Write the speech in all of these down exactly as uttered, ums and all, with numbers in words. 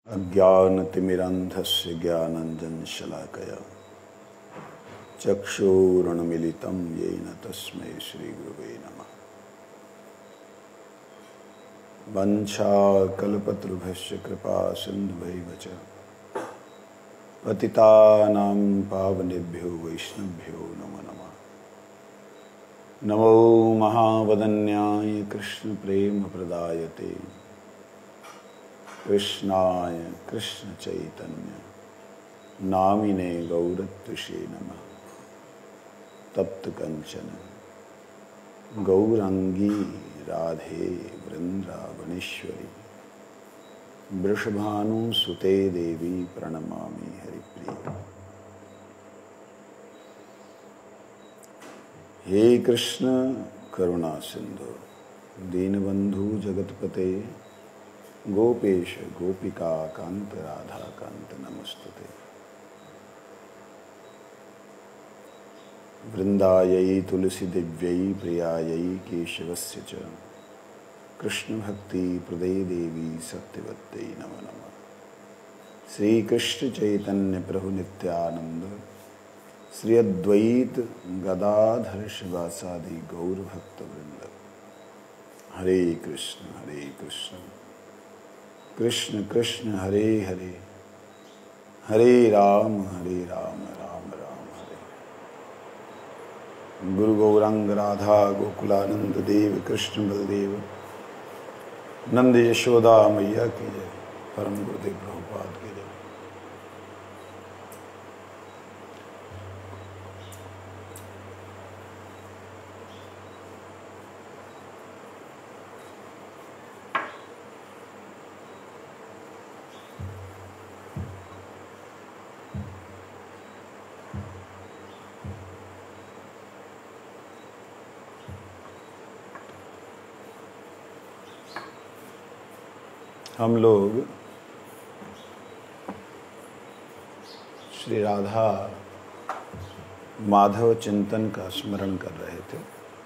अज्ञानतिमिरन्धस्य ज्ञानाञ्जनशलाकया चक्षुरुन्मीलितं येन तस्मै श्रीगुरवे नमः। वंशाकल्पतरुभ्यश्च कृपा सिन्धुभैव च पतितानां पावनेभ्यो वैष्णवेभ्यो नमो नमः। नमो महावदन्याय कृष्णप्रेमप्रदायते कृष्णाय कृष्ण चैतन्य नामिने गौरत्विषे नमः। तप्त कंचन गौरांगी राधे वृंदावनेश्वरी वृषभानुसुते देवी प्रणमामि हरिप्रिय। हे कृष्ण करुणा सिंधु दीनबंधु जगतपते गोपेश गोपिका कांत राधा कांत नमस्तुते। वृंदायै तुलसी दिव्यै प्रियायै केशवस्य च कृष्ण भक्ति प्रदे देवी सत्यवत्यै नमो नमः। श्री कृष्ण चैतन्य प्रभु नित्यानंद श्री अद्वैत गदाधर शिवासादि गौर भक्त वृंद। हरे कृष्ण हरे कृष्ण कृष्ण कृष्ण हरे हरे हरे राम हरे राम राम राम हरे। गुरु गौरांग राधा गोकुलानंद देव कृष्ण बलदेव नंद यशोदा मैया की जय। परम गुरुदेव प्रभुपाद की जय। हम लोग श्री राधा माधव चिंतन का स्मरण कर रहे थे।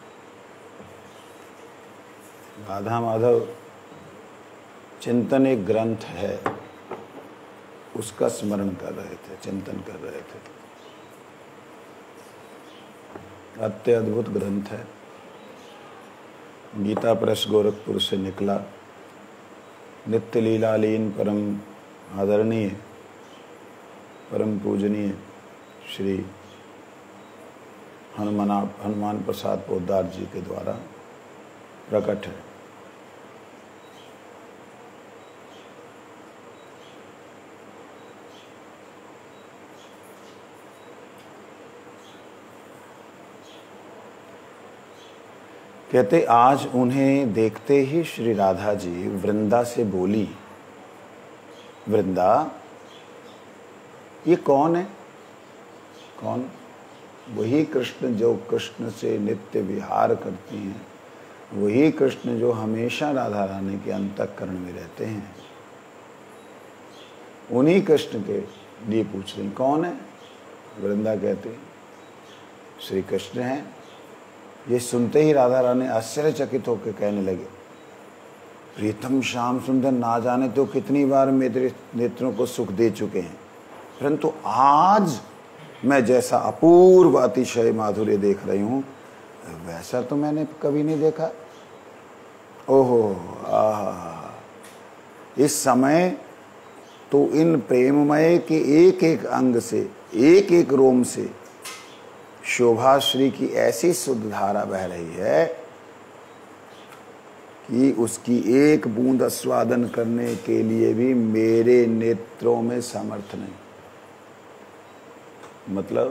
राधा माधव चिंतन एक ग्रंथ है, उसका स्मरण कर रहे थे, चिंतन कर रहे थे। अत्यद्भुत ग्रंथ है। गीता प्रेस गोरखपुर से निकला। नित्य लीलालीन परम आदरणीय परम पूजनीय श्री हनुमान हनुमान प्रसाद पोद्दार जी के द्वारा प्रकट है। कहते आज उन्हें देखते ही श्री राधा जी वृंदा से बोली, वृंदा ये कौन है? कौन? वही कृष्ण जो कृष्ण से नित्य विहार करती हैं, वही कृष्ण जो हमेशा राधा रानी के अंतःकरण में रहते हैं। उन्हीं कृष्ण के लिए पूछ रही कौन है? वृंदा कहते श्री कृष्ण हैं। ये सुनते ही राधा रानी आश्चर्यचकित होकर कहने लगे, प्रीतम श्याम सुंदर ना जाने तो कितनी बार मेरे नेत्रों को सुख दे चुके हैं, परंतु आज मैं जैसा अपूर्व अतिशय माधुर्य देख रही हूं वैसा तो मैंने कभी नहीं देखा। ओहो आहा, इस समय तो इन प्रेममय के एक एक अंग से, एक एक रोम से शोभा श्री की ऐसी शुद्ध धारा बह रही है कि उसकी एक बूंद आस्वादन करने के लिए भी मेरे नेत्रों में सामर्थ्य नहीं। मतलब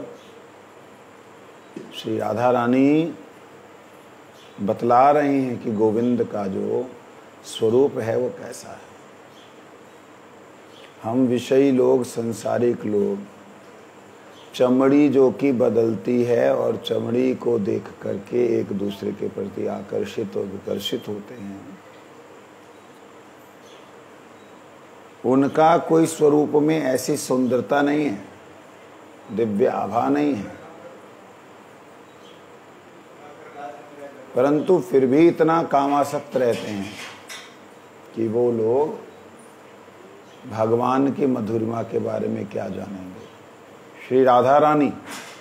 श्री राधा रानी बतला रही हैं कि गोविंद का जो स्वरूप है वो कैसा है। हम विषयी लोग, संसारिक लोग चमड़ी जो कि बदलती है और चमड़ी को देख करके एक दूसरे के प्रति आकर्षित और विकर्षित होते हैं, उनका कोई स्वरूप में ऐसी सुंदरता नहीं है, दिव्य आभा नहीं है, परंतु फिर भी इतना कामासक्त रहते हैं कि वो लोग भगवान की मधुरिमा के बारे में क्या जानेंगे? श्री राधा रानी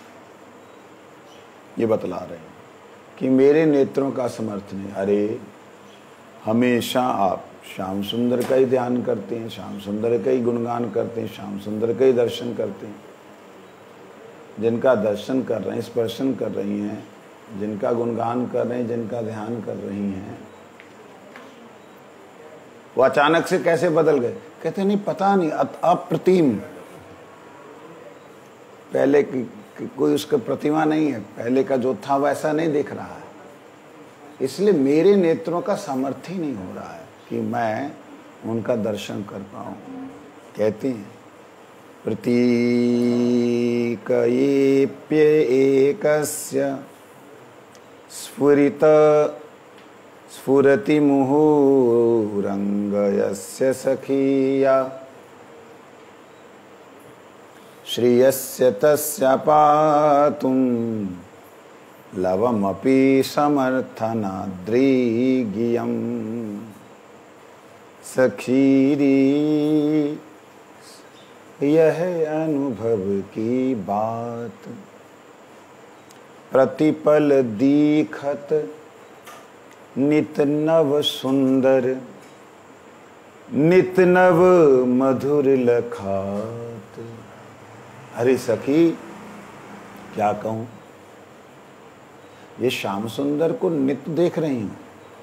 ये बतला रहे हैं कि मेरे नेत्रों का समर्थ नहीं। अरे हमेशा आप श्याम सुंदर का ही ध्यान करते हैं, श्याम सुंदर का ही गुणगान करते हैं, श्याम सुंदर का ही दर्शन करते हैं। जिनका दर्शन कर रहे हैं, स्पर्शन कर रही हैं, जिनका गुणगान कर रहे हैं, जिनका ध्यान कर रही हैं, वो अचानक से कैसे बदल गए? कहते नहीं, पता नहीं, अप्रतिम। पहले की, की कोई उसका प्रतिमा नहीं है, पहले का जो था वैसा नहीं दिख रहा है। इसलिए मेरे नेत्रों का सामर्थ्य ही नहीं हो रहा है कि मैं उनका दर्शन कर पाऊं। कहती हैं प्रतीकयेप्य एकस्य स्फुरित स्फुरति मुहुरंगयस्य सखीया श्रियस्य तस्य पातुं लवमपि समर्थनाद्रिगियं सखीरी यह अनुभव की बात प्रतिपल दीखत नित नव सुंदर नित नव मधुर लखात। अरे सखी क्या कहूं, ये श्याम सुंदर को नित्य देख रही हूं,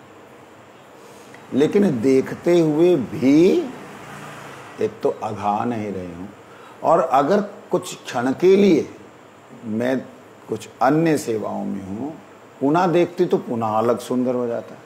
लेकिन देखते हुए भी एक तो अघा नहीं रही हूं, और अगर कुछ क्षण के लिए मैं कुछ अन्य सेवाओं में हूं, पुनः देखती तो पुनः अलग सुंदर हो जाता है।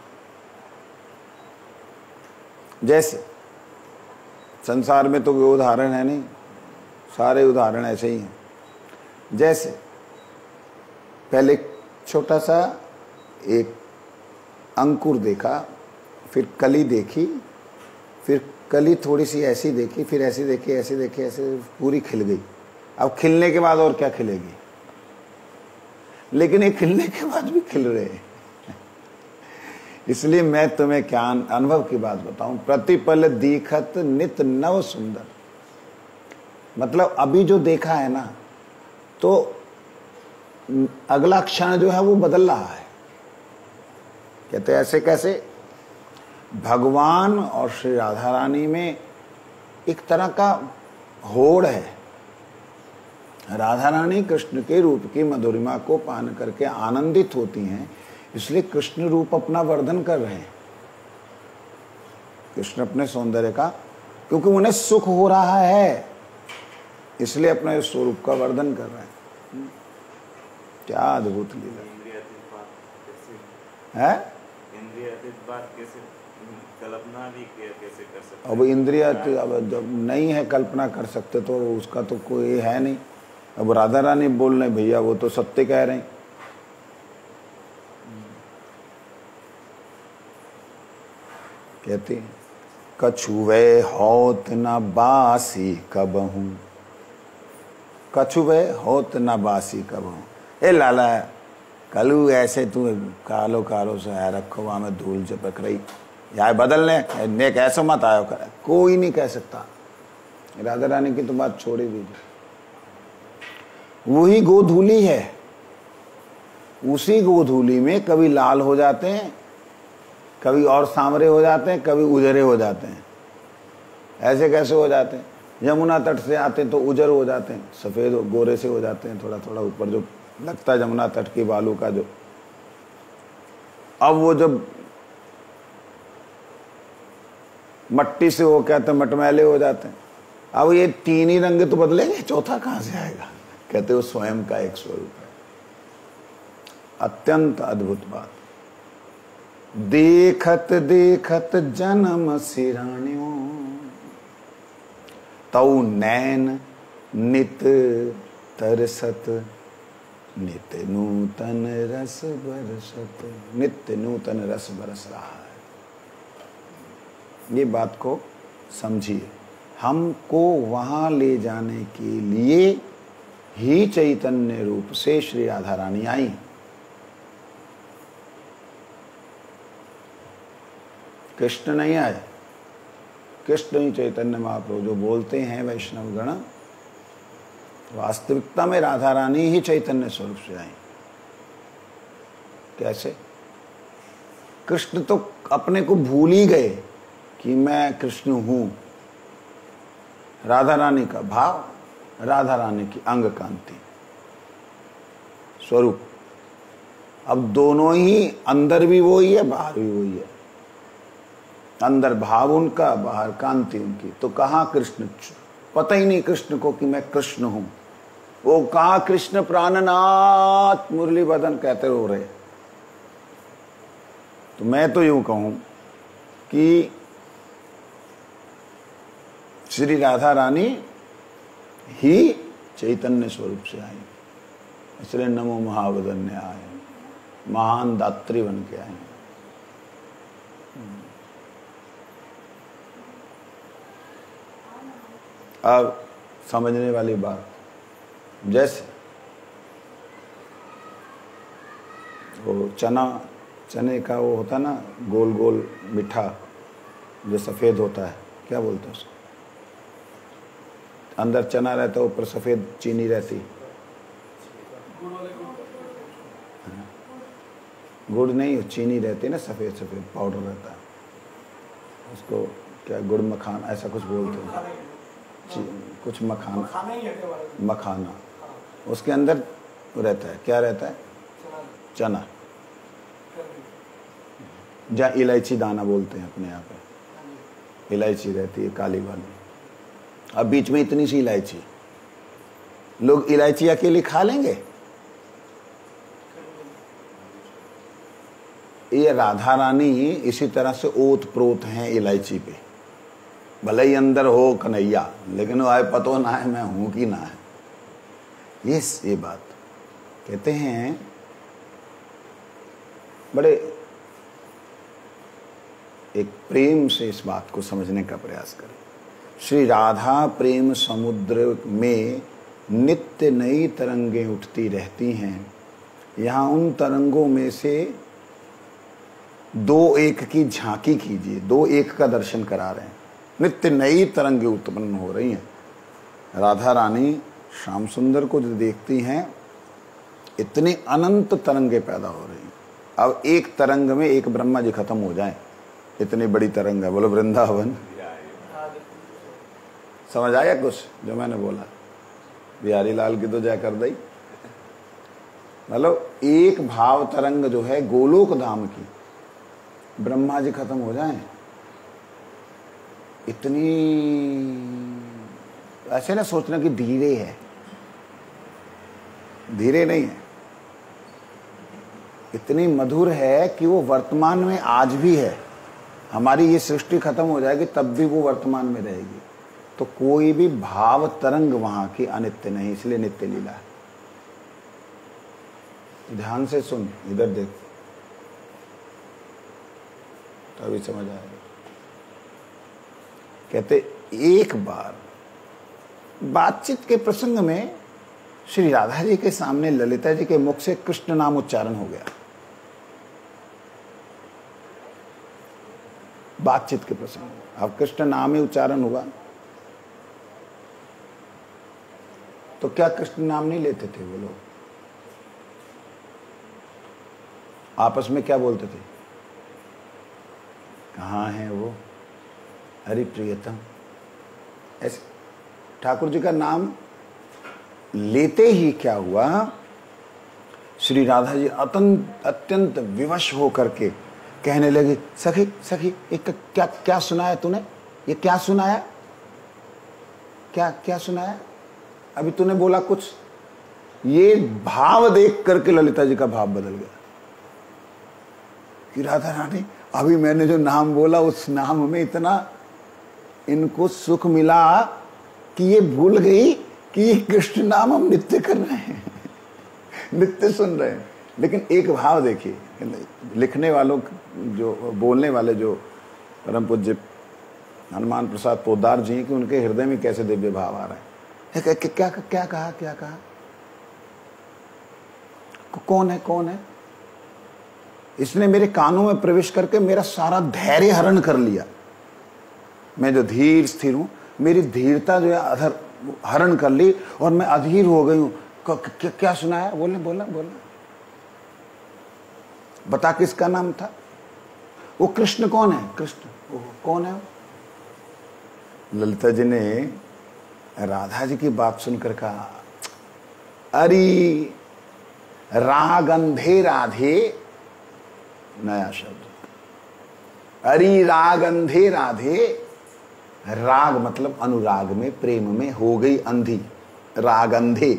जैसे संसार में तो कोई उदाहरण है नहीं, सारे उदाहरण ऐसे ही हैं। जैसे पहले छोटा सा एक अंकुर देखा, फिर कली देखी, फिर कली थोड़ी सी ऐसी देखी, फिर ऐसी देखी, ऐसी देखी, ऐसे पूरी खिल गई। अब खिलने के बाद और क्या खिलेगी? लेकिन ये खिलने के बाद भी खिल रहे हैं। इसलिए मैं तुम्हें क्या अनुभव की बात बताऊं। प्रतिपल दीखत नित नव सुंदर, मतलब अभी जो देखा है ना, तो अगला क्षण जो है वो बदल रहा है। कहते ऐसे कैसे? भगवान और श्री राधा रानी में एक तरह का होड़ है। राधा रानी कृष्ण के रूप की मधुरिमा को पान करके आनंदित होती हैं, इसलिए कृष्ण रूप अपना वर्धन कर रहे हैं। कृष्ण अपने सौंदर्य का, क्योंकि उन्हें सुख हो रहा है, इसलिए अपने स्वरूप का वर्धन कर रहे हैं। क्या अद्भुत लीला है। कल्पना भी कैसे कर सकते? अब इंद्रिया अब जब नहीं है कल्पना कर सकते तो उसका तो कोई है नहीं। अब राधा रानी बोल रहे भैया, वो तो सत्य कह रहे हैं। कहते हैं कछुवे होत न बासी कबहू, कछुवे होत न बासी कबहू। ए लाला कलू ऐसे तू कालो कालो से आया रखो, वहां में धूल चपक रही, या बदलने नेक ऐसा मत आयो कर, कोई नहीं कह सकता। राधा रानी की तो बात छोड़ ही दीजिए। वही गोधूली है, उसी गोधूली में कभी लाल हो जाते हैं, कभी और सांवरे हो जाते हैं, कभी उजरे हो जाते हैं। ऐसे कैसे हो जाते हैं? यमुना तट से आते हैं तो उजर हो जाते हैं, सफेद गोरे से हो जाते हैं, थोड़ा थोड़ा ऊपर जो लगता है यमुना तट की बालू का जो। अब वो जब मट्टी से हो कहते हैं मटमैले हो जाते हैं। अब ये तीन ही रंग तो बदलेंगे, चौथा कहां से आएगा? कहते वो स्वयं का एक स्वरूप है। अत्यंत अद्भुत बात। देखत देखत जन्म सिराण्यो, तौ नैन नित तरसत, नित नूतन रस बरसत। नित्य नूतन रस बरस रहा है। ये बात को समझिए। हमको वहां ले जाने के लिए ही चैतन्य रूप से श्री राधा रानी आई। कृष्ण नहीं आए। कृष्ण ही चैतन्य महाप्रभु जो बोलते हैं वैष्णव गण, वास्तविकता में राधा रानी ही चैतन्य स्वरूप से आई। कैसे? कृष्ण तो अपने को भूल ही गए कि मैं कृष्ण हूं। राधा रानी का भाव, राधा रानी की अंग कांति स्वरूप। अब दोनों ही, अंदर भी वही है, बाहर भी वही है। अंदर भाव उनका, बाहर कांति उनकी। तो कहाँ कृष्ण? पता ही नहीं कृष्ण को कि मैं कृष्ण हूं। वो कहाँ कृष्ण प्राणनाथ मुरली बदन कहते हो रहे। तो मैं तो यूं कहूं कि श्री राधा रानी ही चैतन्य स्वरूप से आई, इसलिए नमो महावदन्य आए, महान दात्री बन के आए। अब समझने वाली बात, जैसे वो चना, चने का वो होता ना गोल गोल मीठा जो सफ़ेद होता है, क्या बोलते हैं उसको? अंदर चना रहता है, ऊपर सफ़ेद चीनी रहती। गुड़ नहीं, चीनी रहती है ना, सफ़ेद सफ़ेद पाउडर रहता है, उसको क्या गुड़ मखाना ऐसा कुछ बोलते हैं, कुछ मखाना, मखाना उसके अंदर रहता है। क्या रहता है? चना, जहाँ इलायची दाना बोलते हैं अपने यहाँ पे, इलायची रहती है काली वाली। अब बीच में इतनी सी इलायची, लोग इलायची अकेली खा लेंगे? ये राधा रानी इसी तरह से ओत प्रोत हैं इलायची पे। भले ही अंदर हो कन्हैया, लेकिन वो आए पतो ना है मैं हूं कि ना है। ये ये बात कहते हैं। बड़े एक प्रेम से इस बात को समझने का प्रयास करें। श्री राधा प्रेम समुद्र में नित्य नई तरंगें उठती रहती हैं। यहाँ उन तरंगों में से दो एक की झांकी कीजिए, दो एक का दर्शन करा रहे हैं। नित्य नई तरंगें उत्पन्न हो रही हैं। राधा रानी श्याम सुंदर को जो देखती हैं, इतनी अनंत तरंगें पैदा हो रही हैं। अब एक तरंग में एक ब्रह्मा जी खत्म हो जाए, इतनी बड़ी तरंग है। बोलो वृंदावन। समझ आया कुछ जो मैंने बोला? बिहारी लाल की तो जय कर दई। मतलब एक भाव तरंग जो है गोलोक धाम की, ब्रह्मा जी खत्म हो जाएं, इतनी, ऐसे ना सोचना कि धीरे है, धीरे नहीं है, इतनी मधुर है कि वो वर्तमान में आज भी है। हमारी ये सृष्टि खत्म हो जाएगी तब भी वो वर्तमान में रहेगी। तो कोई भी भाव तरंग वहां की अनित्य नहीं, इसलिए नित्य लीला है। ध्यान से सुन, इधर देख, तो अभी समझ आएगा। कहते एक बार बातचीत के प्रसंग में श्री राधा जी के सामने ललिता जी के मुख से कृष्ण नाम उच्चारण हो गया। बातचीत के प्रसंग में अब कृष्ण नाम ही उच्चारण हुआ, तो क्या कृष्ण नाम नहीं लेते थे वो लोग? आपस में क्या बोलते थे? कहाँ है वो हरि प्रियतम? ऐसे ठाकुर जी का नाम लेते ही क्या हुआ, श्री राधा जी अत्यंत अत्यंत विवश हो करके कहने लगे, सखी सखी एक क्या क्या सुनाया तूने? ये क्या सुनाया? क्या क्या सुनाया? अभी तूने बोला कुछ। ये भाव देख करके ललिता जी का भाव बदल गया कि राधा रानी, अभी मैंने जो नाम बोला उस नाम में इतना इनको सुख मिला कि ये भूल गई कि ये कृष्ण नाम हम नित्य कर रहे हैं, नित्य सुन रहे हैं। लेकिन एक भाव देखिए, लिखने वालों जो बोलने वाले जो परम पूज्य हनुमान प्रसाद पोद्दार जी कि उनके हृदय में कैसे दिव्य भाव आ रहा है। क्या क्या क्या कहा क्या कहा? कौन है कौन है? इसने मेरे कानों में प्रवेश करके मेरा सारा धैर्य हरण कर लिया। मैं जो धीर स्थिर हूं, मेरी धीरता जो है अधर हरण कर ली और मैं अधीर हो गई हूं। क्या, क्या सुना है? बोले बोला बोला बता किसका नाम था वो? कृष्ण कौन है? कृष्ण वो कौन है? ललिता जी ने राधा जी की बात सुनकर कहा, अरे राग अंधे राधे, नया शब्द, अरे राग अंधे राधे। राग मतलब अनुराग में, प्रेम में हो गई अंधी, राग अंधे।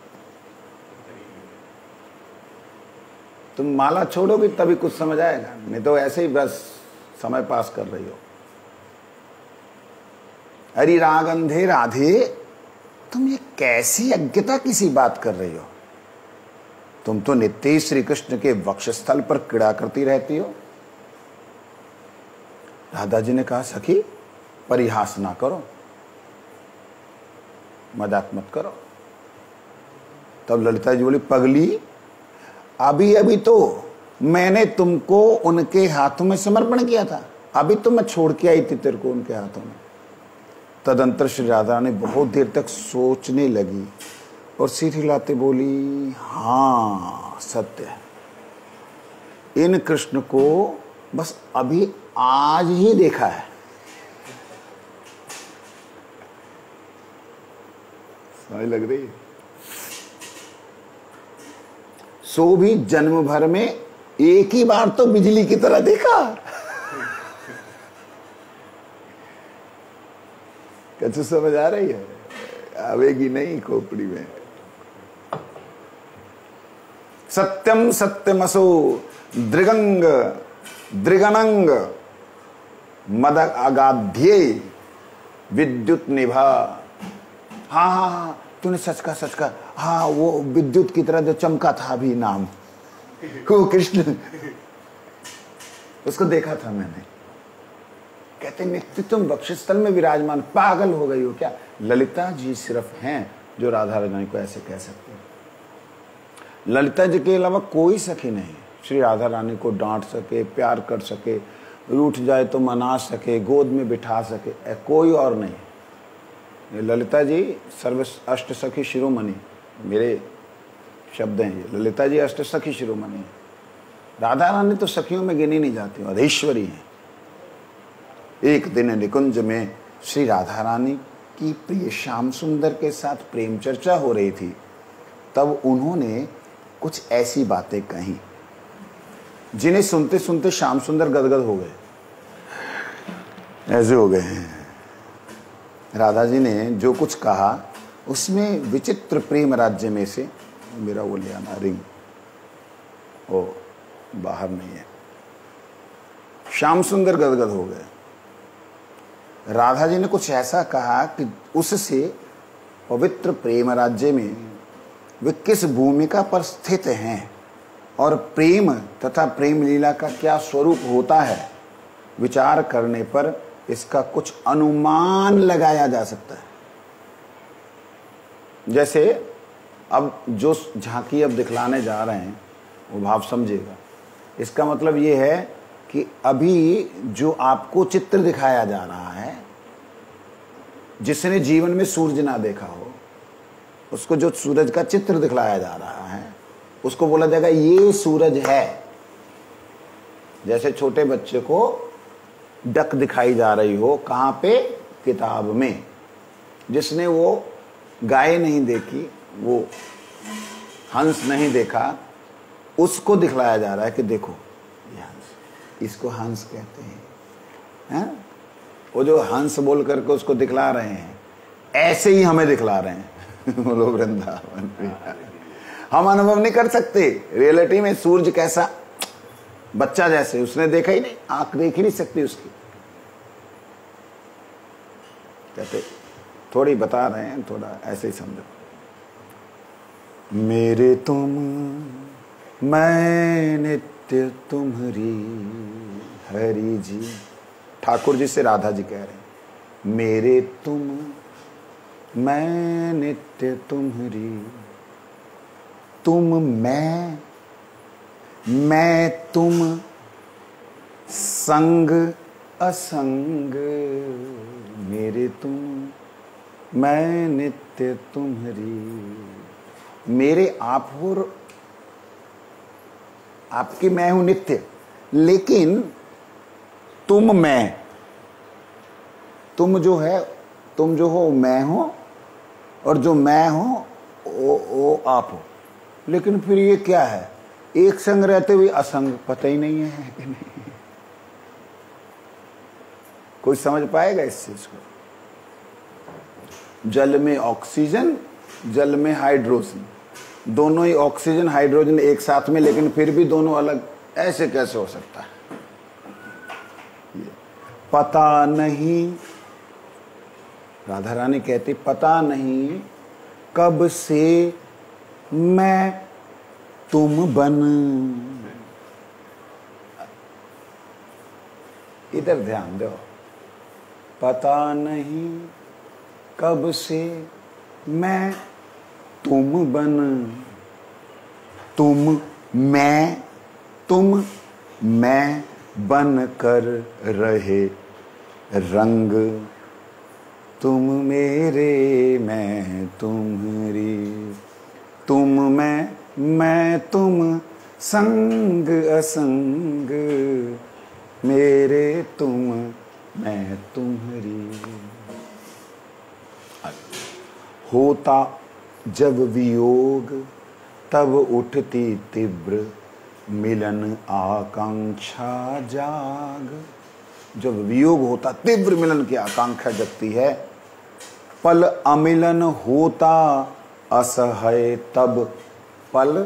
तुम माला छोड़ोगे तभी कुछ समझ आएगा, नहीं तो ऐसे ही बस समय पास कर रही हो। अरे राग अंधे राधे, तुम ये कैसी अज्ञता की सी बात कर रही हो? तुम तो नित्य ही श्री कृष्ण के वक्षस्थल पर क्रीड़ा करती रहती हो। राधा जी ने कहा, सखी परिहास ना करो, मजाक मत करो। तब ललिता जी बोली, पगली अभी अभी तो मैंने तुमको उनके हाथों में समर्पण किया था, अभी तो मैं छोड़ के आई थी तेरे को उनके हाथों में। तदंतर श्री राधा ने बहुत देर तक सोचने लगी और सिर हिलाते बोली, हाँ सत्य है, इन कृष्ण को बस अभी आज ही देखा है। समझ लग रही है? सो भी जन्म भर में एक ही बार तो बिजली की तरह देखा। कैसे समझ आ रही है? आवेगी नहीं खोपड़ी में। सत्यम सत्यमसो दृगंग दृगनंग मद अगाध्ये विद्युत निभा। हाँ हाँ हाँ, तूने सच का सच का, हाँ वो विद्युत की तरह जो चमका था अभी नाम, वो कृष्ण, उसको देखा था मैंने। कहते नित्य तुम वक्षस्थल में विराजमान, पागल हो गई हो क्या? ललिता जी सिर्फ हैं जो राधा रानी को ऐसे कह सकते हैं। ललिता जी के अलावा कोई सखी नहीं श्री राधा रानी को डांट सके, प्यार कर सके, रूठ जाए तो मना सके, गोद में बिठा सके, कोई और नहीं। ललिता जी सर्व अष्ट सखी शिरोमणि, मेरे शब्द हैं ये, ललिता जी अष्ट सखी शिरोमणि। राधा रानी तो सखियों में गिनी नहीं जाती, अधीश्वरी है। एक दिन निकुंज में श्री राधा रानी की प्रिय श्याम सुंदर के साथ प्रेम चर्चा हो रही थी। तब उन्होंने कुछ ऐसी बातें कही जिन्हें सुनते सुनते श्याम सुंदर गदगद हो गए, ऐसे हो गए हैं। राधा जी ने जो कुछ कहा उसमें विचित्र प्रेम राज्य में से, मेरा वो ले आना रिंग, वो बाहर नहीं है। श्याम सुंदर गदगद हो गए। राधा जी ने कुछ ऐसा कहा कि उससे पवित्र प्रेम राज्य में वे किस भूमिका पर स्थित हैं और प्रेम तथा प्रेम लीला का क्या स्वरूप होता है, विचार करने पर इसका कुछ अनुमान लगाया जा सकता है। जैसे अब जो झांकी अब दिखलाने जा रहे हैं वो भाव समझेगा। इसका मतलब ये है कि अभी जो आपको चित्र दिखाया जा रहा है, जिसने जीवन में सूरज ना देखा हो, उसको जो सूरज का चित्र दिखलाया जा रहा है उसको बोला जाएगा ये सूरज है। जैसे छोटे बच्चे को डक दिखाई जा रही हो, कहाँ पे? किताब में। जिसने वो गाय नहीं देखी, वो हंस नहीं देखा, उसको दिखलाया जा रहा है कि देखो ये हंस, इसको हंस कहते हैं, हैं? वो जो हंस बोल करके उसको दिखला रहे हैं, ऐसे ही हमें दिखला रहे हैं। बोलो वृंदावन। हम अनुभव नहीं कर सकते रियलिटी में सूरज कैसा, बच्चा जैसे, उसने देखा ही नहीं, आंख देख ही नहीं सकती उसकी। कहते थोड़ी बता रहे हैं, थोड़ा ऐसे ही समझो। मेरे तुम मैं नित्य तुम्हारी, हरि जी, ठाकुर जी से राधा जी कह रहे हैं, मेरे तुम मैं नित्य तुम्हारी, तुम मैं, मैं तुम, संग असंग मेरे तुम, मैं नित्य तुम्हारी। मेरे आप हो, आपकी मैं हूं नित्य, लेकिन तुम मैं, तुम जो है, तुम जो हो मैं हो, और जो मैं हूं वो, वो आप हो। लेकिन फिर ये क्या है, एक संग रहते हुए असंग, पता ही नहीं है कि नहीं। कोई समझ पाएगा इस चीज को? जल में ऑक्सीजन, जल में हाइड्रोजन, दोनों ही ऑक्सीजन हाइड्रोजन एक साथ में, लेकिन फिर भी दोनों अलग, ऐसे कैसे हो सकता है? पता नहीं, राधा रानी कहती पता नहीं कब से मैं तुम बन। इधर ध्यान दो, पता नहीं कब से मैं तुम बन, तुम मैं, तुम मैं बन कर रहे रंग, तुम मेरे मैं तुम्हारी, तुम मैं मैं तुम, संग असंग मेरे तुम मैं तुम्हारी। होता जब वियोग तब उठती तीव्र मिलन आकांक्षा जाग। जब वियोग होता, तीव्र मिलन की आकांक्षा जगती है। पल अमिलन होता असह्य तब, पल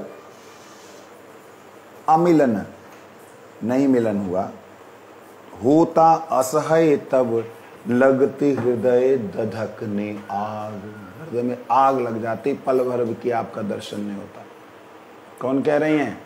अमिलन नहीं मिलन हुआ, होता असह्य तब लगती हृदय दधकने आग। हृदय में आग लग जाती, पल भर की आपका दर्शन नहीं होता। कौन कह रही हैं?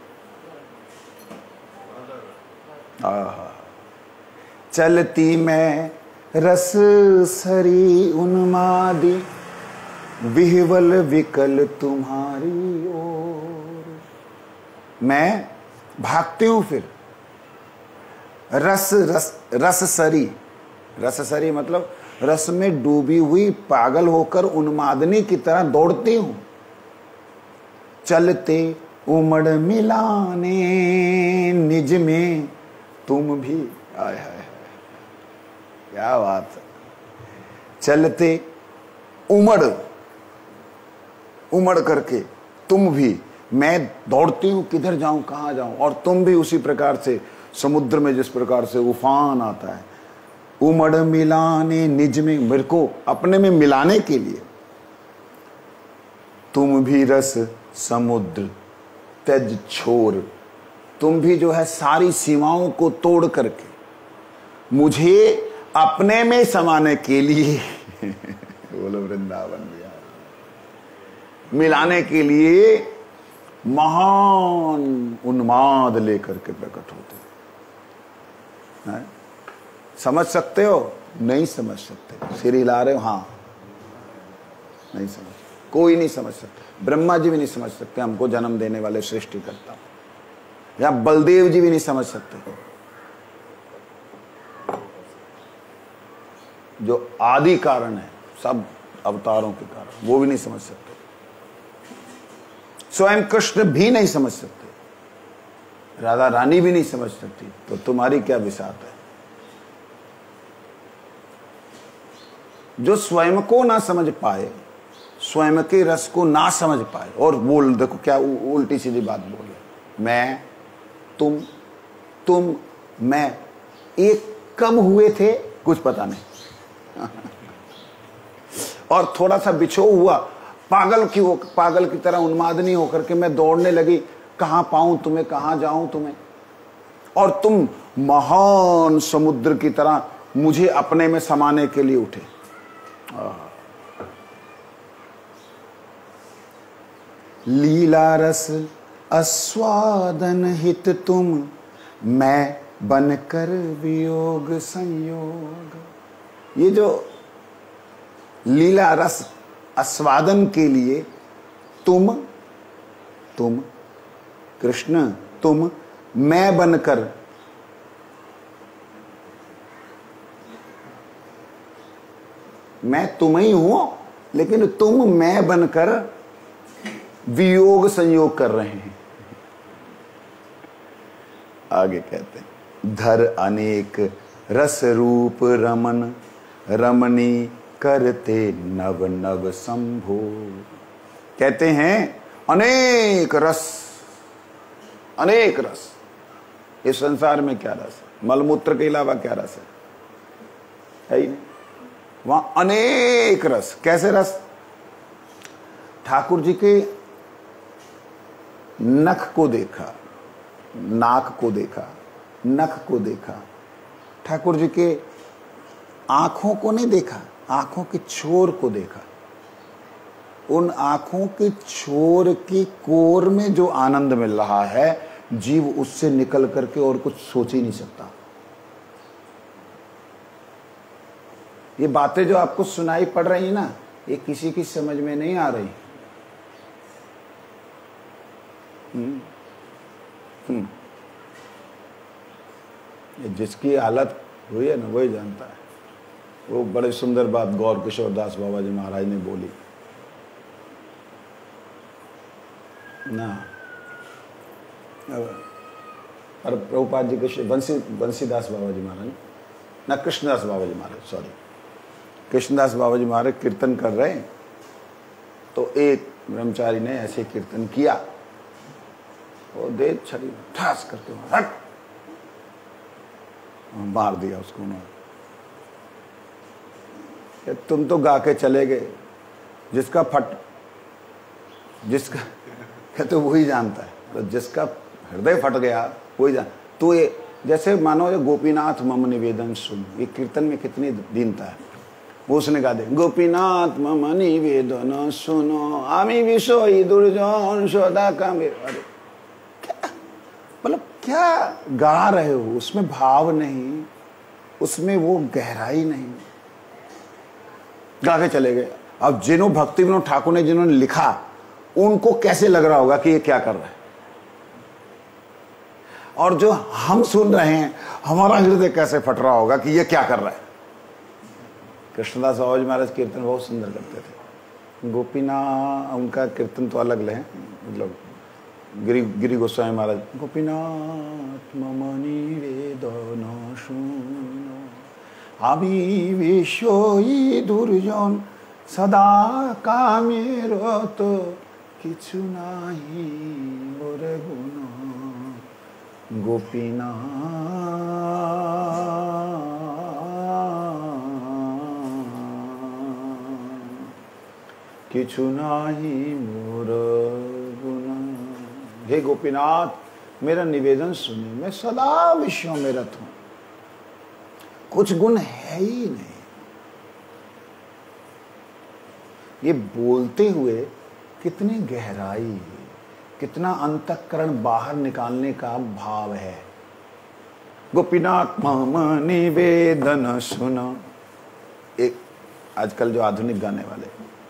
आहा, चलती मैं रस सरी उन्मादी, विह्वल विकल तुम्हारी ओर। मैं भागती हूं फिर, रस रस रस सरी, रस सरी मतलब रस में डूबी हुई पागल होकर उन्मादनी की तरह दौड़ती हूं। चलते उमड़ मिलाने निज में तुम भी, आय हाय, क्या बात है। चलते उमड़, उमड़ करके तुम भी, मैं दौड़ती हूं, किधर जाऊं कहां जाऊं, और तुम भी उसी प्रकार से समुद्र में जिस प्रकार से उफान आता है, उमड़ मिलाने निज में, मेरे को अपने में मिलाने के लिए। तुम भी रस समुद्र त्यज छोर, तुम भी जो है सारी सीमाओं को तोड़ करके मुझे अपने में समाने के लिए बोलो वृंदावन बिहार, मिलाने के लिए महान उन्माद लेकर के प्रकट होते हैं। समझ सकते हो? नहीं समझ सकते। सिर हिला रहे हो? हाँ, नहीं समझ, कोई नहीं समझ सकता। ब्रह्मा जी भी नहीं समझ सकते, हमको जन्म देने वाले सृष्टिकर्ता, या बलदेव जी भी नहीं समझ सकते, जो आदि कारण है सब अवतारों के कारण, वो भी नहीं समझ सकते। स्वयं कृष्ण भी नहीं समझ सकते, राधा रानी भी नहीं समझ सकती, तो तुम्हारी क्या विसात है? जो स्वयं को ना समझ पाए, स्वयं के रस को ना समझ पाए, और बोल देखो क्या उल्टी सीधी बात बोले, मैं तुम, तुम मैं, एक कब हुए थे कुछ पता नहीं और थोड़ा सा बिछो हुआ, पागल की हो, पागल की तरह उन्मादनी होकर के मैं दौड़ने लगी, कहां पाऊं तुम्हें, कहां जाऊं तुम्हें, और तुम महान समुद्र की तरह मुझे अपने में समाने के लिए उठे। लीला रस आस्वादन हित तुम, मैं बनकर वियोग संयोग। ये जो लीला रस आस्वादन के लिए तुम, तुम कृष्ण, तुम मैं बनकर, मैं तुम ही हूं, लेकिन तुम मैं बनकर वियोग संयोग कर रहे हैं। आगे कहते हैं, धर अनेक रस रूप रमन, रमणी करते नव नव संभो। कहते हैं अनेक रस, अनेक रस। इस संसार में क्या रस है? मलमूत्र के अलावा क्या रस है? है ही नहीं। वहां अनेक रस। कैसे रस? ठाकुर जी के नख को देखा, नाक को देखा, नख को देखा, ठाकुर जी के आंखों को नहीं देखा, आंखों के छोर को देखा। उन आंखों के छोर की कोर में जो आनंद मिल रहा है, जीव उससे निकल करके और कुछ सोच ही नहीं सकता। ये बातें जो आपको सुनाई पड़ रही है ना, ये किसी की समझ में नहीं आ रही। हम्म हम्म जिसकी हालत हुई है ना, वही जानता है। वो बड़े सुंदर बात गौर किशोर दास बाबा जी महाराज ने बोली ना, और प्रभुपाद जी के बंसी बंसीदास बाबा जी महाराज ना, कृष्णदास बाबा जी महाराज, सॉरी, कृष्णदास बाबा जी महाराज कीर्तन कर रहे हैं, तो एक ब्रह्मचारी ने ऐसे कीर्तन किया, वो दे छड़ी ठास करके हट मार दिया उसको उन्होंने। तुम तो गा के चले गए, जिसका फट जिसका तो वही जानता है, तो जिसका हृदय फट गया वही जान। तो ये जैसे मानो ये गोपीनाथ मम निवेदन सुन, ये कीर्तन में कितनी दीनता है। वो उसने गा दे, गोपीनाथ मम निवेदन सुनो, आमी विषय दुर्जन सदा का मेरे। अरे क्या मतलब क्या गा रहे हो? उसमें भाव नहीं, उसमें वो गहराई नहीं, गा के चले गए। अब जिन्हों भक्ति विनोद ठाकुर ने जिन्होंने लिखा, उनको कैसे लग रहा होगा कि ये क्या कर रहा है, और जो हम सुन रहे हैं हमारा हृदय कैसे फट रहा होगा कि ये क्या कर रहा है। कृष्णदास बाबा जी महाराज कीर्तन बहुत सुंदर करते थे। गोपीना उनका कीर्तन तो अलग है, मतलब गिरी गिरी गोस्वामी महाराज, गोपीनाथ मम निवेदन सुनो, आमी विषयी दुर्जन सदा कामेरत, किछु नाहि मोर गुण गोपीनाथ। किछु नाहि मोर गुण। हे गोपीनाथ, मेरा निवेदन सुनिए, मैं सदा विषयों में रत हूं, कुछ गुण है ही नहीं। ये बोलते हुए कितनी गहराई, कितना अंतःकरण बाहर निकालने का भाव है। गोपीनाथ मम निवेदन सुनो। एक आजकल जो आधुनिक गाने वाले,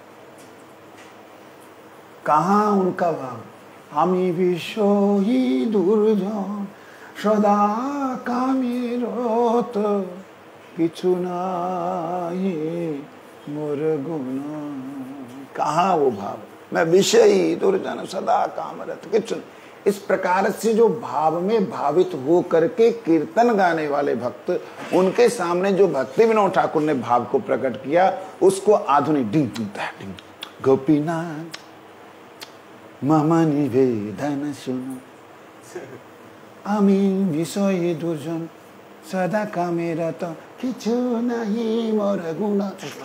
कहाँ उनका भाव? आमी विषयी दुर्जन सदा कामेरत, किछु नाहि मोर गुण। कहाँ वो भाव? मैं विषयी दुर्जन सदा कामरत किछु। इस प्रकार से जो भाव में भावित हो करके कीर्तन गाने वाले भक्त, उनके सामने जो भक्ति विनोद ठाकुर ने भाव को प्रकट किया, उसको आधुनिक डिंग डिंग गोपीनाथ मम निवेदन सुनो, आमी विषयी दुर्जन सदा कामेरत, किछु नहीं मोर गुण।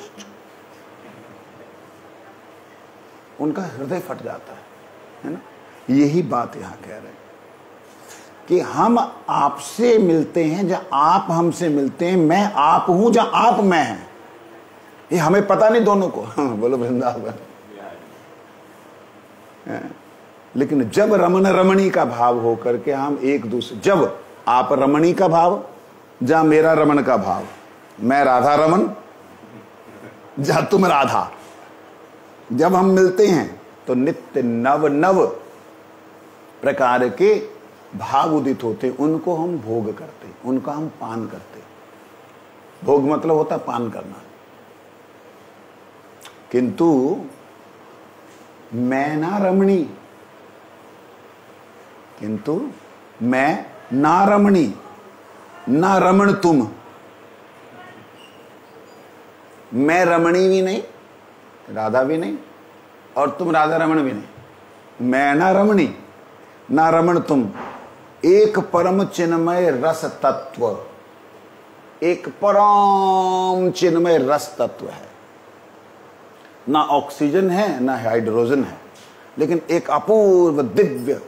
उनका हृदय फट जाता है, है ना। यही बात यहां कह रहे हैं कि हम आपसे मिलते हैं जहां आप हमसे मिलते हैं, मैं आप हूं जहां आप मैं हैं। ये हमें पता नहीं दोनों को। हाँ, बोलो वृंदावन। लेकिन जब रमन रमणी का भाव हो करके हम एक दूसरे, जब आप रमणी का भाव, जहां मेरा रमन का भाव, मैं राधा रमन, जहां तुम राधा, जब हम मिलते हैं तो नित्य नव नव प्रकार के भाव उदित होते, उनको हम भोग करते, उनका हम पान करते। भोग मतलब होता पान करना। किंतु मैं ना रमणी, किंतु मैं ना रमणी, ना रमण तुम। मैं रमणी भी नहीं, राधा भी नहीं, और तुम राधा रमण भी नहीं। मैं ना रमणी, ना रमण तुम, एक परम चिन्मय रस तत्व, एक परम चिन्मय रस तत्व है। ना ऑक्सीजन है ना हाइड्रोजन है, लेकिन एक अपूर्व दिव्य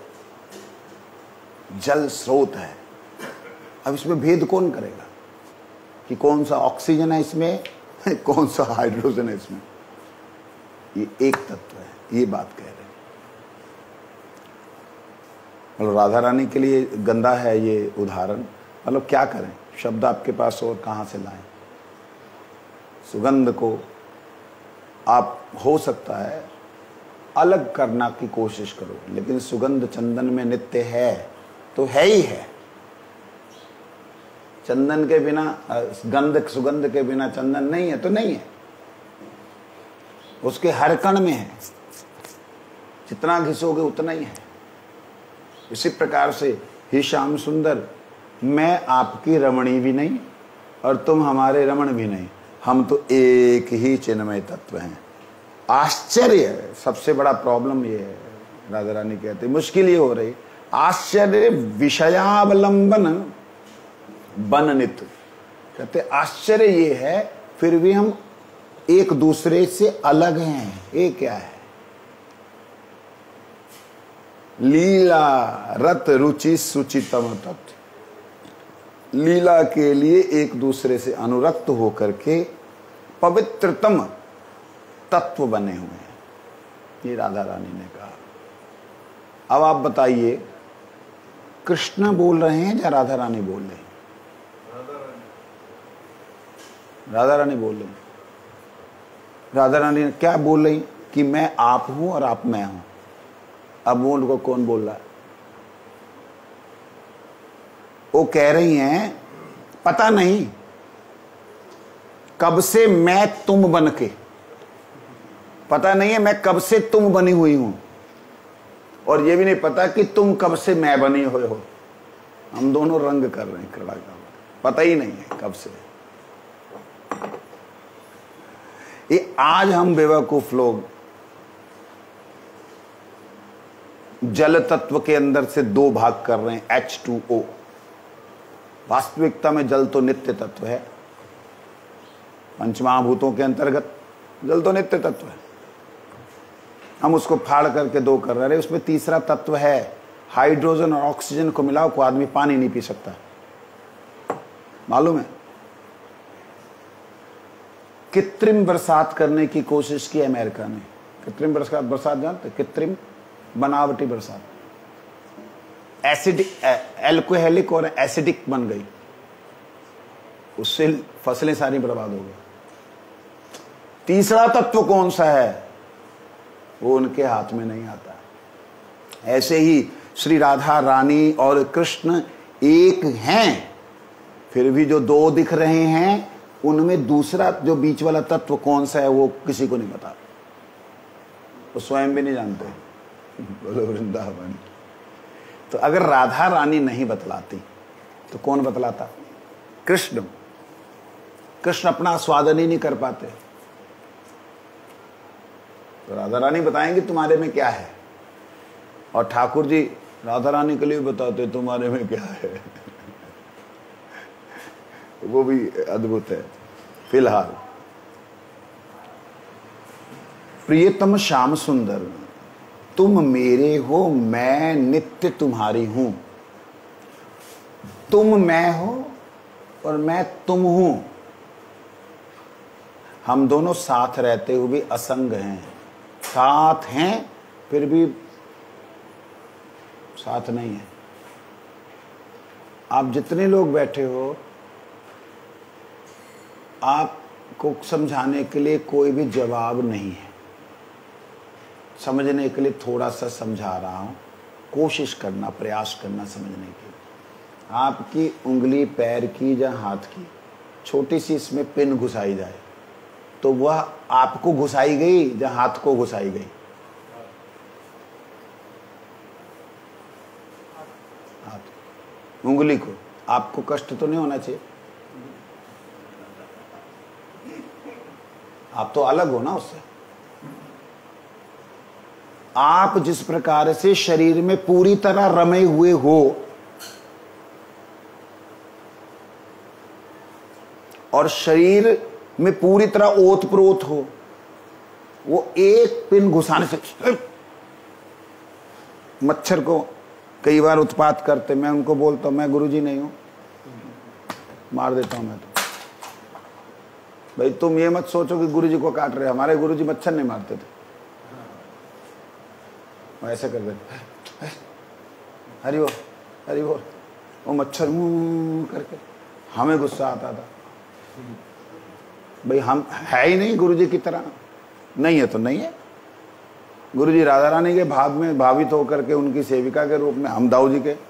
जल स्रोत है। अब इसमें भेद कौन करेगा कि कौन सा ऑक्सीजन है इसमें, कौन सा हाइड्रोजन है इसमें? ये एक तत्व है, ये बात कह रहे हैं। मतलब राधा रानी के लिए गंदा है ये उदाहरण। मतलब क्या करें, शब्द आपके पास और कहां से लाएं? सुगंध को आप हो सकता है अलग करना की कोशिश करो, लेकिन सुगंध चंदन में नित्य है तो है ही है। चंदन के बिना, गंध सुगंध के बिना चंदन नहीं है तो नहीं है, उसके हर कण में है, जितना घिसोगे उतना ही है। इसी प्रकार से हे श्याम सुंदर, मैं आपकी रमणी भी नहीं और तुम हमारे रमण भी नहीं, हम तो एक ही चिन्मय तत्व हैं। आश्चर्य है, सबसे बड़ा प्रॉब्लम ये है। राधा रानी कहते मुश्किल ये हो रही, आश्चर्य विषयावलंबन बननित। कहते आश्चर्य ये है फिर भी हम एक दूसरे से अलग हैं। ये क्या है? लीला रत रुचि सुचितम तत्व, लीला के लिए एक दूसरे से अनुरक्त होकर के पवित्रतम तत्व बने हुए हैं, ये राधा रानी ने कहा। अब आप बताइए, कृष्ण बोल रहे हैं या राधा रानी बोल रहे हैं? राधा रानी बोल रही। राधा रानी क्या बोल रही कि मैं आप हूं और आप मैं हूं। अब वो उनको कौन बोल रहा है? वो कह रही हैं पता नहीं कब से मैं तुम बन के, पता नहीं है मैं कब से तुम बनी हुई हूं, और ये भी नहीं पता कि तुम कब से मैं बनी हुए हो। हम दोनों रंग कर रहे हैं खड़ा कर, पता ही नहीं है कब से। ये आज हम बेवकूफ लोग जल तत्व के अंदर से दो भाग कर रहे हैं, एच टू ओ। वास्तविकता में जल तो नित्य तत्व है, पंचमहाभूतों के अंतर्गत जल तो नित्य तत्व है। हम उसको फाड़ करके दो कर रहे हैं। उसमें तीसरा तत्व है, हाइड्रोजन और ऑक्सीजन को मिलाओ को आदमी पानी नहीं पी सकता, मालूम है? कृत्रिम बरसात करने की कोशिश की अमेरिका ने। कृत्रिम बरसात बरसात जानते? कृत्रिम बनावटी बरसात, एसिडिक, एल्कोहलिक और एसिडिक बन गई, उससे फसलें सारी बर्बाद हो गई। तीसरा तत्व कौन सा है वो उनके हाथ में नहीं आता। ऐसे ही श्री राधा रानी और कृष्ण एक हैं, फिर भी जो दो दिख रहे हैं उनमें दूसरा जो बीच वाला तत्व कौन सा है वो किसी को नहीं पता, वो स्वयं भी नहीं जानते। बोलो वृंदावन। तो अगर राधा रानी नहीं बतलाती तो कौन बतलाता? कृष्ण। कृष्ण अपना आस्वादन ही नहीं कर पाते, तो राधा रानी बताएंगे तुम्हारे में क्या है, और ठाकुर जी राधा रानी के लिए बताते तुम्हारे में क्या है। वो भी अद्भुत है। फिलहाल प्रियतम श्याम सुंदर, तुम मेरे हो, मैं नित्य तुम्हारी हूं। तुम मैं हो और मैं तुम हूं। हम दोनों साथ रहते हुए भी असंग हैं, साथ हैं फिर भी साथ नहीं है। आप जितने लोग बैठे हो, आपको समझाने के लिए कोई भी जवाब नहीं है। समझने के लिए थोड़ा सा समझा रहा हूं, कोशिश करना, प्रयास करना समझने की। आपकी उंगली पैर की या हाथ की छोटी सी इसमें पिन घुसाई जाए, तो वह आपको घुसाई गई या हाथ को घुसाई गई? हाथ, उंगली को। आपको कष्ट तो नहीं होना चाहिए, आप तो अलग हो ना उससे। आप जिस प्रकार से शरीर में पूरी तरह रमे हुए हो और शरीर में पूरी तरह ओतप्रोत हो, वो एक पिन घुसाने से मच्छर को कई बार उत्पात करते, मैं उनको बोलता हूं मैं गुरुजी नहीं हूं, मार देता हूं मैं तो। भाई तुम ये मत सोचो कि गुरुजी को काट रहे, हमारे गुरुजी मच्छर नहीं मारते थे, वो ऐसे कर देते, हरि बोल हरि बोल, वो मच्छर मुंह करके हमें गुस्सा आता था। भाई हम है ही नहीं गुरुजी की तरह, नहीं है तो नहीं है। गुरुजी राधा रानी के भाव में भावित होकर के उनकी सेविका के रूप में, हम दाऊ जी के।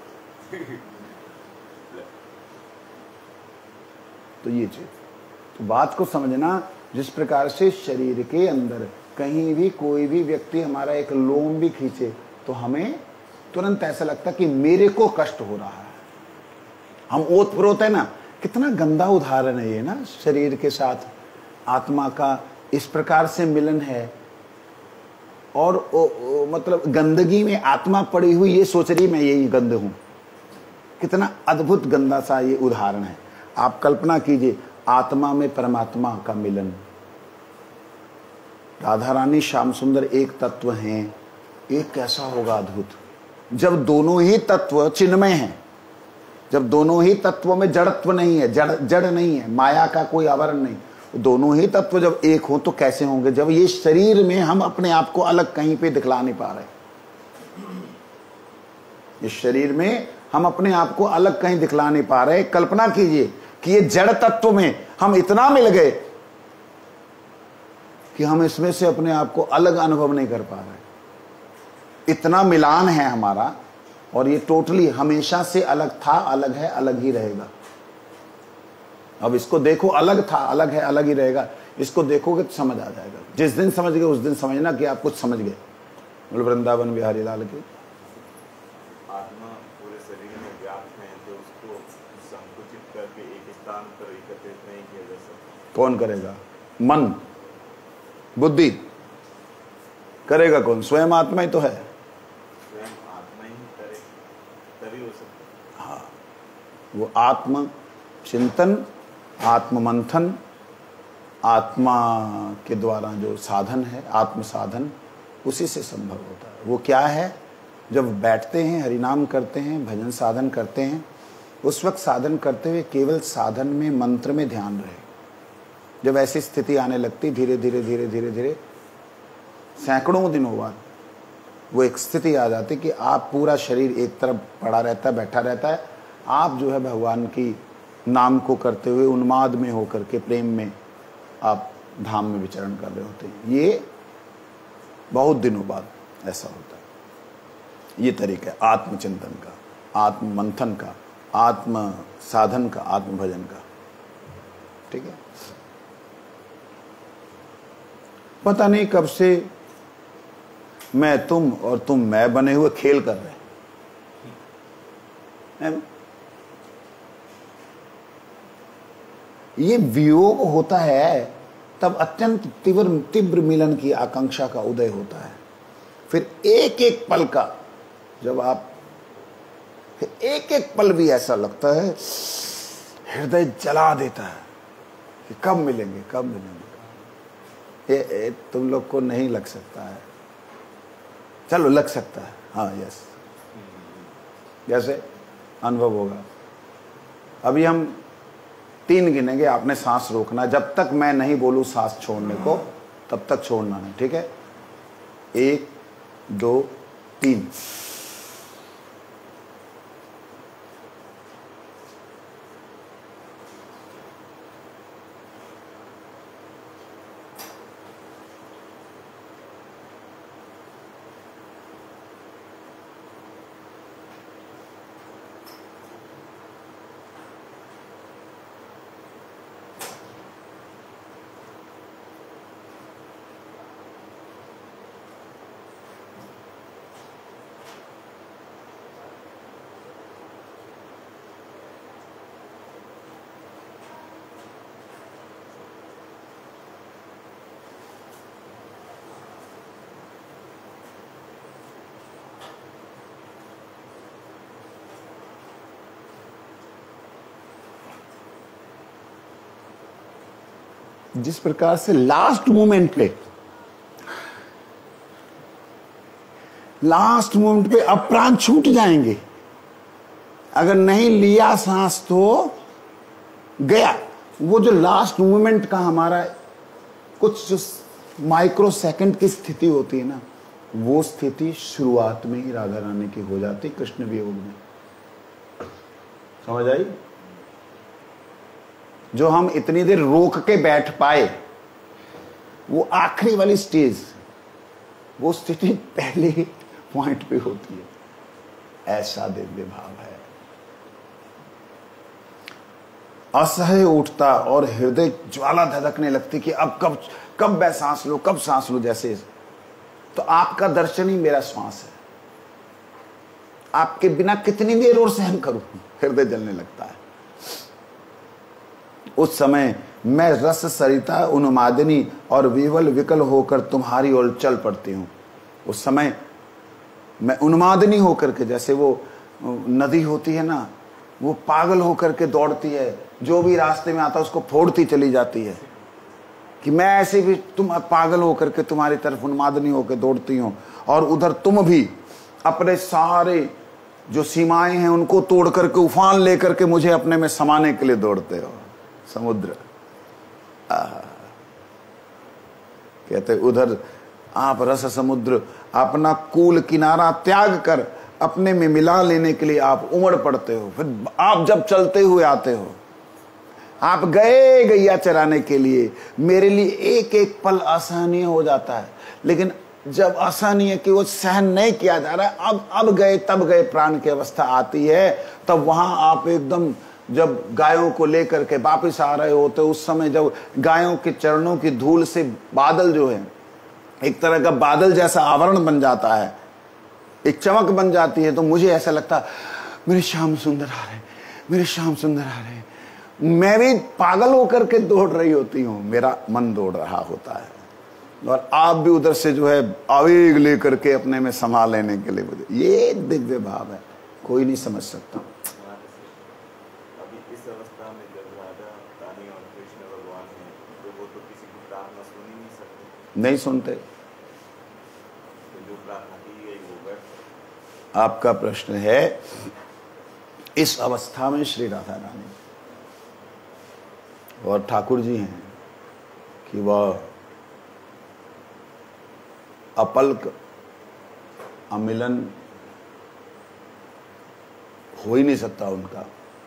तो ये चीज, तो बात को समझना, जिस प्रकार से शरीर के अंदर कहीं भी कोई भी व्यक्ति हमारा एक लोम भी खींचे तो हमें तुरंत ऐसा लगता कि मेरे को कष्ट हो रहा है, हम ओतप्रोत है ना। कितना गंदा उदाहरण है ये ना, शरीर के साथ आत्मा का इस प्रकार से मिलन है और ओ, ओ, मतलब गंदगी में आत्मा पड़ी हुई, ये सोच रही मैं यही गंद हूं। कितना अद्भुत गंदा सा ये उदाहरण है। आप कल्पना कीजिए आत्मा में परमात्मा का मिलन, राधा रानी श्याम सुंदर एक तत्व हैं, एक कैसा होगा अद्भुत जब दोनों ही तत्व चिन्मय हैं, जब दोनों ही तत्वों में जड़त्व नहीं है, जड़ जड़ नहीं है, माया का कोई आवरण नहीं, दोनों ही तत्व जब एक हो तो कैसे होंगे? जब ये शरीर में हम अपने आप को अलग कहीं पे दिखला नहीं पा रहे, इस शरीर में हम अपने आप को अलग कहीं दिखला नहीं पा रहे। कल्पना कीजिए कि ये जड़ तत्व में हम इतना मिल गए कि हम इसमें से अपने आप को अलग अनुभव नहीं कर पा रहे। इतना मिलान है हमारा, और ये टोटली हमेशा से अलग था, अलग है, अलग ही रहेगा। अब इसको देखो, अलग था, अलग है, अलग ही रहेगा। इसको देखोगे तो समझ आ जाएगा। जिस दिन समझ गए उस दिन समझना कि आप कुछ समझ गए। बोलो वृंदावन बिहारी लाल की। आत्मा पूरे शरीर में व्याप्त है, तो उसको संकुचित करके एक स्थान पर एकत्रित नहीं किया जा सकता। कौन करेगा? मन, बुद्धि करेगा कौन? स्वयं आत्मा ही तो है। स्वयं आत्मा ही करे तभी हो सकता। हाँ, वो आत्म चिंतन, आत्म मंथन, आत्मा के द्वारा जो साधन है, आत्म साधन, उसी से संभव होता है। वो क्या है? जब बैठते हैं, हरिनाम करते हैं, भजन साधन करते हैं, उस वक्त साधन करते हुए केवल साधन में, मंत्र में ध्यान रहे। जब ऐसी स्थिति आने लगती, धीरे धीरे धीरे धीरे धीरे सैकड़ों दिनों बाद वो एक स्थिति आ जाती कि आप पूरा शरीर एक तरफ पड़ा रहता है, बैठा रहता है, आप जो है भगवान की नाम को करते हुए उन्माद में होकर के, प्रेम में आप धाम में विचरण कर रहे होते हैं। ये बहुत दिनों बाद ऐसा होता है। ये तरीका है आत्मचिंतन का, आत्म मंथन का, आत्म साधन का, आत्म भजन का। ठीक है। पता नहीं कब से मैं तुम और तुम मैं बने हुए खेल कर रहे हैं। ये वियोग होता है तब अत्यंत तीव्र तीव्र मिलन की आकांक्षा का उदय होता है। फिर एक एक पल का, जब आप एक एक पल भी ऐसा लगता है, हृदय जला देता है कि कब मिलेंगे, कब मिलेंगे। ये, ये तुम लोग को नहीं लग सकता है, चलो लग सकता है। हाँ, यस, जैसे अनुभव होगा। अभी हम तीन गिनेंगे, आपने सांस रोकना। जब तक मैं नहीं बोलूं सांस छोड़ने को, तब तक छोड़ना नहीं। ठीक है? एक, दो, तीन। जिस प्रकार से लास्ट मोमेंट पे लास्ट मोमेंट पे अब प्राण छूट जाएंगे, अगर नहीं लिया सांस तो गया। वो जो लास्ट मोमेंट का हमारा कुछ जो माइक्रो सेकंड की स्थिति होती है ना, वो स्थिति शुरुआत में ही राधा रानी की हो जाती कृष्ण वियोग में। समझ आई? जो हम इतनी देर रोक के बैठ पाए, वो आखिरी वाली स्टेज, वो स्थिति पहले ही पॉइंट पे होती है। ऐसा दिव्य भाव है। असह्य उठता और हृदय ज्वाला धधकने लगती कि अब कब कब मैं सांस लूं, कब सांस लूं। जैसे तो आपका दर्शन ही मेरा श्वास है, आपके बिना कितनी देर और सहन करूं, हृदय जलने लगता है। उस समय मैं रस सरिता उन्मादिनी और विवल विकल होकर तुम्हारी ओर चल पड़ती हूं। उस समय मैं उन्मादिनी होकर के, जैसे वो नदी होती है ना, वो पागल होकर के दौड़ती है, जो भी रास्ते में आता है उसको फोड़ती चली जाती है, कि मैं ऐसे भी तुम पागल होकर के तुम्हारी तरफ उन्मादिनी होकर दौड़ती हूँ, और उधर तुम भी अपने सारे जो सीमाएं हैं उनको तोड़ करके उफान लेकर के मुझे अपने में समाने के लिए दौड़ते हो। समुद्र कहते उधर आप रस समुद्र अपना कूल किनारा त्याग कर अपने में मिला लेने के लिए आप उमड़ पड़ते हो। फिर आप जब चलते हुए आते हो, आप गए गैया चराने के लिए, मेरे लिए एक एक पल असहनीय हो जाता है, लेकिन जब असहनीय कि वो सहन नहीं किया जा रहा है, अब अब गए तब गए प्राण की अवस्था आती है, तब वहां आप एकदम जब गायों को लेकर के वापिस आ रहे होते, उस समय जब गायों के चरणों की धूल से बादल जो है एक तरह का बादल जैसा आवरण बन जाता है, एक चमक बन जाती है, तो मुझे ऐसा लगता है मेरे श्याम सुंदर आ रहे हैं, मेरे श्याम सुंदर आ रहे हैं। मैं भी पागल होकर के दौड़ रही होती हूँ, मेरा मन दौड़ रहा होता है, और आप भी उधर से जो है आवेग लेकर के अपने में संभाल लेने के लिए मुझे, ये दिव्य भाव है, कोई नहीं समझ सकता। अभी इस अवस्था में जब राधा रानी और कृष्ण भगवान हैं, तो वो तो किसी की प्रार्थना सुन ही नहीं सकते, नहीं सुनते। तो जो प्रार्थना की गई वो व्यर्थ। आपका प्रश्न है इस अवस्था में श्री राधा रानी और ठाकुर जी हैं कि वह अपल्क अमिलन हो ही नहीं सकता उनका।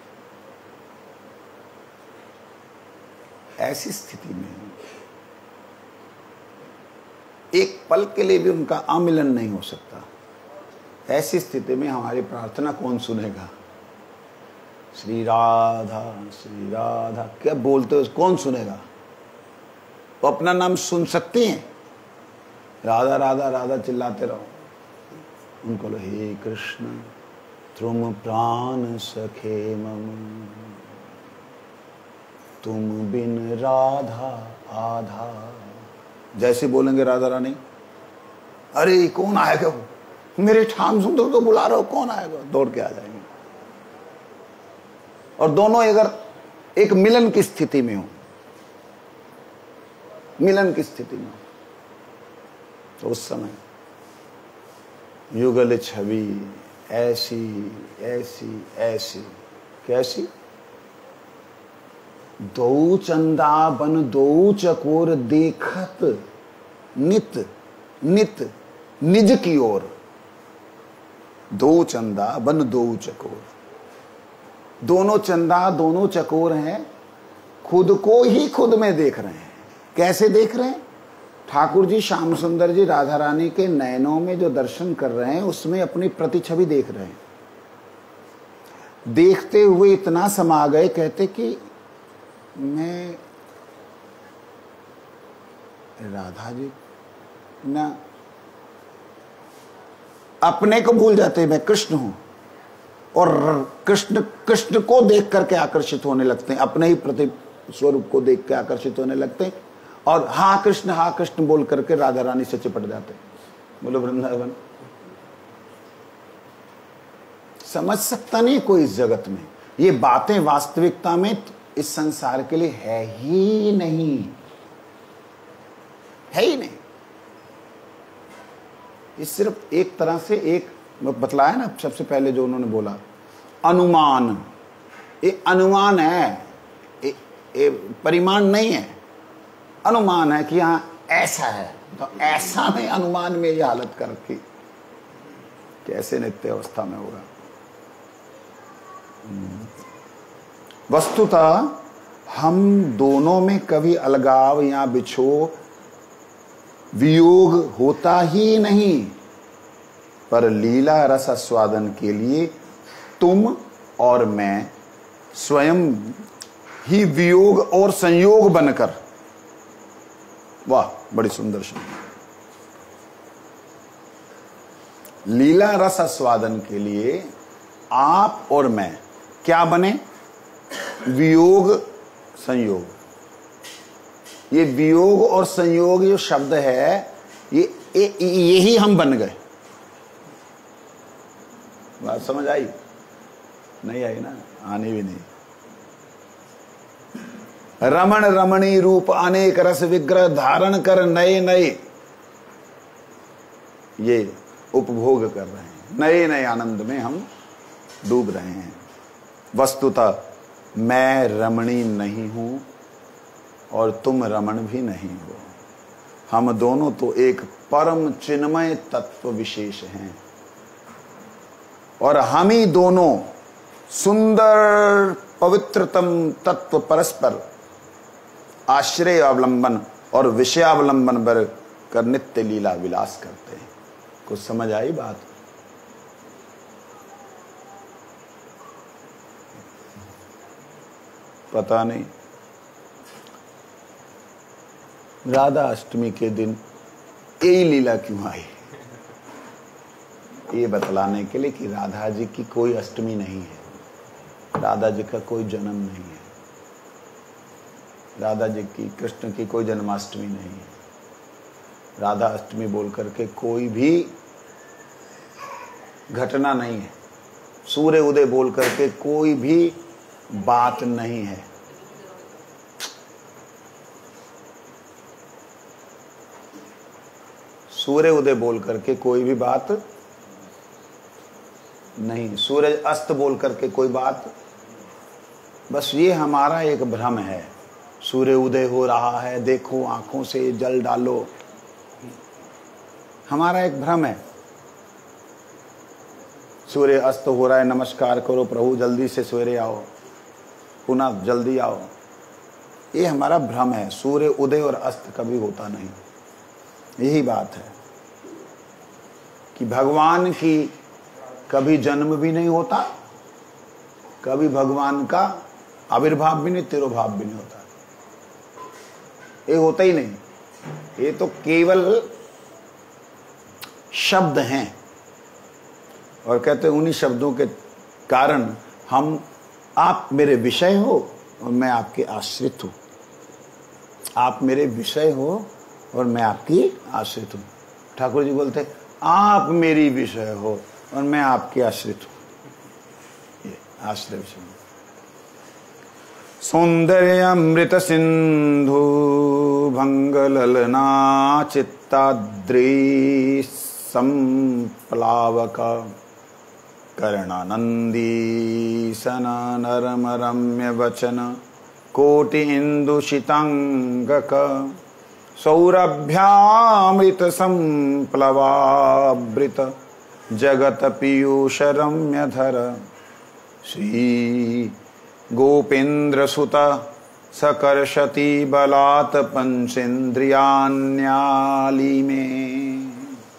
ऐसी स्थिति में एक पल के लिए भी उनका अमिलन नहीं हो सकता। ऐसी स्थिति में हमारी प्रार्थना कौन सुनेगा? श्री राधा श्री राधा क्या बोलते हो, कौन सुनेगा? वो अपना नाम सुन सकती हैं? राधा राधा राधा चिल्लाते रहो, उनको लो हे कृष्ण तुम प्राण सखे मम, तुम बिन राधा आधा। जैसे बोलेंगे राधा रानी, अरे कौन आएगा, वो मेरे श्याम सुंदर को बुला रहे हो, कौन आएगा, दौड़ के आ जाएंगे। और दोनों अगर एक मिलन की स्थिति में हो, मिलन की स्थिति में हो, तो उस समय युगल छवि ऐसी ऐसी ऐसी कैसी, दो चंदा बन दो चकोर देखत नित नित निज की ओर। दो चंदा बन दो चकोर, दोनों चंदा दोनों चकोर हैं, खुद को ही खुद में देख रहे हैं। कैसे देख रहे हैं? ठाकुर जी श्याम सुंदर जी राधा रानी के नयनों में जो दर्शन कर रहे हैं, उसमें अपनी प्रतिछवि देख रहे हैं। देखते हुए इतना समा गए, कहते कि मैं राधा जी ना, अपने को भूल जाते हैं, मैं कृष्ण हूं, और कृष्ण कृष्ण को देख करके आकर्षित होने लगते हैं, अपने ही प्रति स्वरूप को देख के आकर्षित होने लगते हैं, और हाँ कृष्ण हाँ कृष्ण बोल करके राधा रानी से चिपट जाते हैं। बोलो वृंदावन। समझ सकता नहीं कोई इस जगत में, ये बातें वास्तविकता में इस संसार के लिए है ही नहीं। है ही नहीं। ये सिर्फ एक तरह से एक बतलाया ना सबसे पहले जो उन्होंने बोला, अनुमान। ये अनुमान है, ये, ये परिमाण नहीं है, अनुमान है कि हाँ ऐसा है। तो ऐसा में अनुमान में ये हालत कर रखी, कैसे नित्य अवस्था में होगा। वस्तुतः हम दोनों में कभी अलगाव या बिछोह वियोग होता ही नहीं, पर लीला रस आस्वादन के लिए तुम और मैं स्वयं ही वियोग और संयोग बनकर, वाह बड़ी सुंदर शब्द, लीला रस आस्वादन के लिए आप और मैं क्या बने, वियोग संयोग। ये वियोग और संयोग जो शब्द है ये यही हम बन गए। बात समझ आई? नहीं आई ना, आनी भी नहीं। रमण रमणी रूप अनेक रस विग्रह धारण कर नए नए ये उपभोग कर रहे हैं, नए नए आनंद में हम डूब रहे हैं। वस्तुतः मैं रमणी नहीं हूं और तुम रमण भी नहीं हो, हम दोनों तो एक परम चिन्मय तत्व विशेष हैं और हम ही दोनों सुंदर पवित्रतम तत्व परस्पर आश्रय अवलंबन और विषयावलंबन बर कर नित्य लीला विलास करते हैं। कुछ समझ आई बात? पता नहीं राधा अष्टमी के दिन यही लीला क्यों आई, ये बतलाने के लिए कि राधा जी की कोई अष्टमी नहीं है, राधा जी का कोई जन्म नहीं है, राधा जी की कृष्ण की कोई जन्माष्टमी नहीं है। राधा अष्टमी बोल करके कोई भी घटना नहीं है, सूर्य उदय बोल करके कोई भी बात नहीं है। सूर्य उदय बोल करके कोई भी बात नहीं, सूरज अस्त बोल करके कोई बात, बस ये हमारा एक भ्रम है। सूर्य उदय हो रहा है, देखो आंखों से जल डालो, हमारा एक भ्रम है। सूर्य अस्त हो रहा है, नमस्कार करो प्रभु, जल्दी से सवेरे आओ, पुनः जल्दी आओ, ये हमारा भ्रम है। सूर्य उदय और अस्त कभी होता नहीं। यही बात है कि भगवान की कभी जन्म भी नहीं होता, कभी भगवान का आविर्भाव भी नहीं, तिरोभाव भी नहीं होता, ये होता ही नहीं। ये तो केवल शब्द हैं और कहते हैं उन्हीं शब्दों के कारण हम, आप मेरे विषय हो और मैं आपके आश्रित हूं, आप मेरे विषय हो और मैं आपकी आश्रित हूं। ठाकुर जी बोलते आप मेरी विषय हो और मैं आपके आश्रित हूं, ये आश्रय विषय। सौंदर्य अमृत सिंधु भंग ललना चित्ताद्री संप्लावक कर्णानंदी सना नरम रम्य वचन कोटि इंदु शितांगक सौरभ्यामृत संप्लवावृत जगत पीयूष रम्य धर श्री गोपेन्द्र सुत सकर्षति बलात् पंचेन्द्रियान्याली में।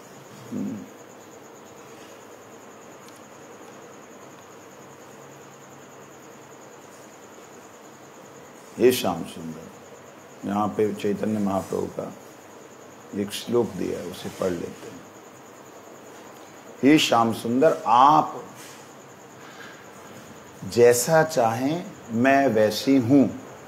ये श्याम सुंदर, यहाँ पे चैतन्य महाप्रभु का एक श्लोक दिया है, उसे पढ़ लेते हैं। ये श्याम सुंदर, आप जैसा चाहें मैं वैसी हूं।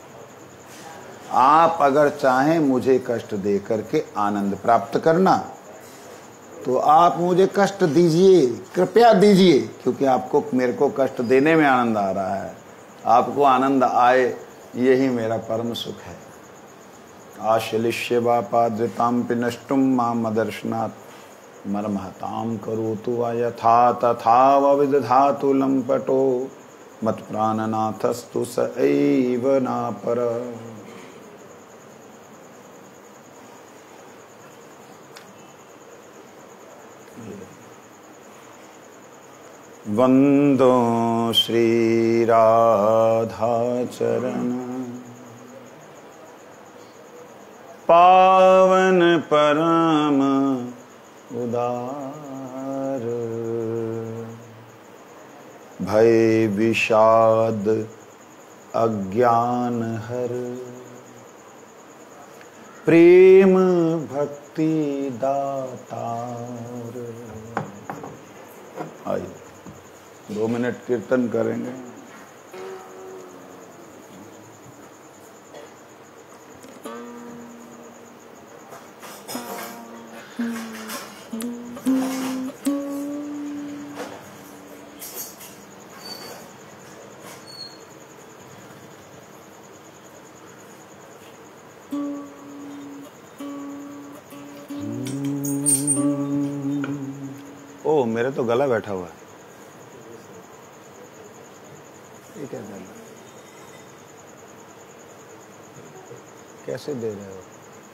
आप अगर चाहें मुझे कष्ट दे करके आनंद प्राप्त करना तो आप मुझे कष्ट दीजिए, कृपया दीजिए, क्योंकि आपको मेरे को कष्ट देने में आनंद आ रहा है। आपको आनंद आए यही मेरा परम सुख है। आश्लिष्य वा पाद्रितां पिनष्टुं मामदर्शनात् मर्महतां करोतु वा यथा तथा विदधातु लम्पटो मत्प्राणनाथस्तु स एव नापर। वंदो श्री राधा चरण पावन परम उदार, भय विषाद अज्ञान हर, प्रेम भक्ति दातार। आइए दो मिनट कीर्तन करेंगे। ओ मेरे तो गला बैठा हुआ है। ये क्या कर रहे हो? कैसे दे रहे हो?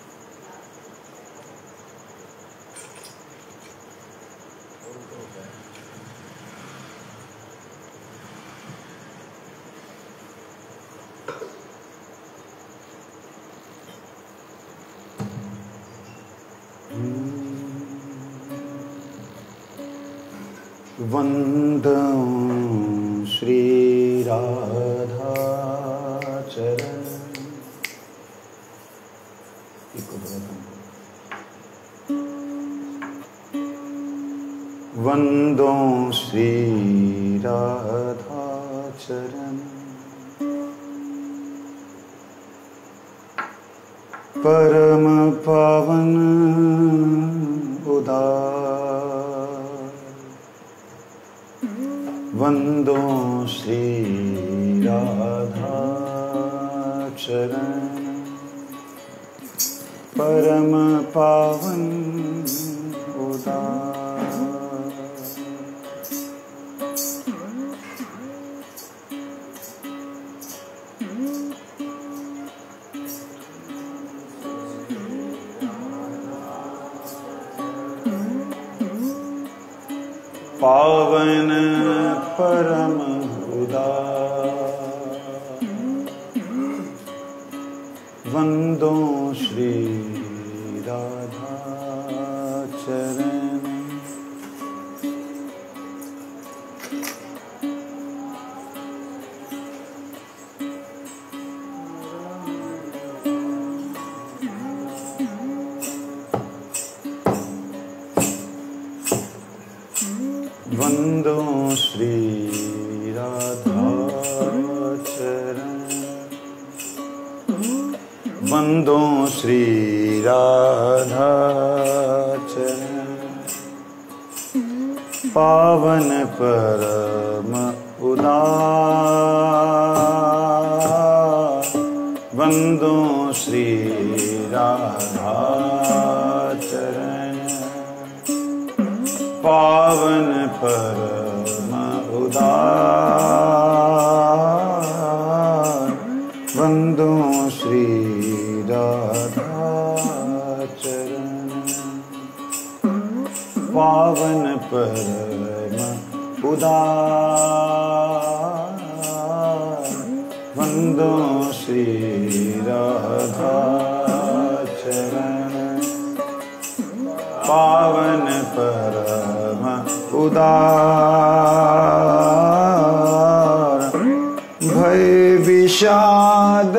वंदं श्री राधा चरण। वंदो श्री राधा चरण परम पावन उदार। वंदो श्री राधा चरण परम पावन उदार। पावन परम उदार। वंदो श्री राधा चरण वंदो श्री राधा चरण वंदो श्री राधा चरण पावन परम उदार। वंदो श्री राधा चरण पावन परम उदार। वंदो श्री राधा चरण पावन परम उदार। वंदो श्री राधा चरण पावन परम उदार। भय विषाद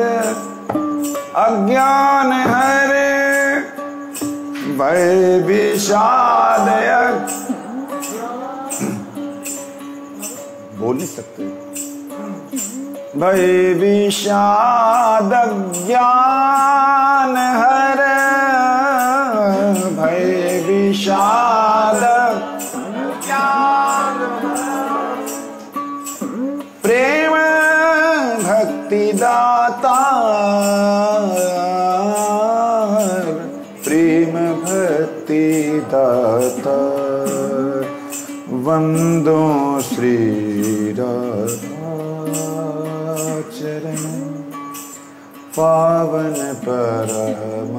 अज्ञान हरे, भय विषाद बोल नहीं सकते। भय विषाद ज्ञान हरे, भय विषाद प्रेम भक्ति दाता। दाता वंदो श्री राधा चरण पावन परम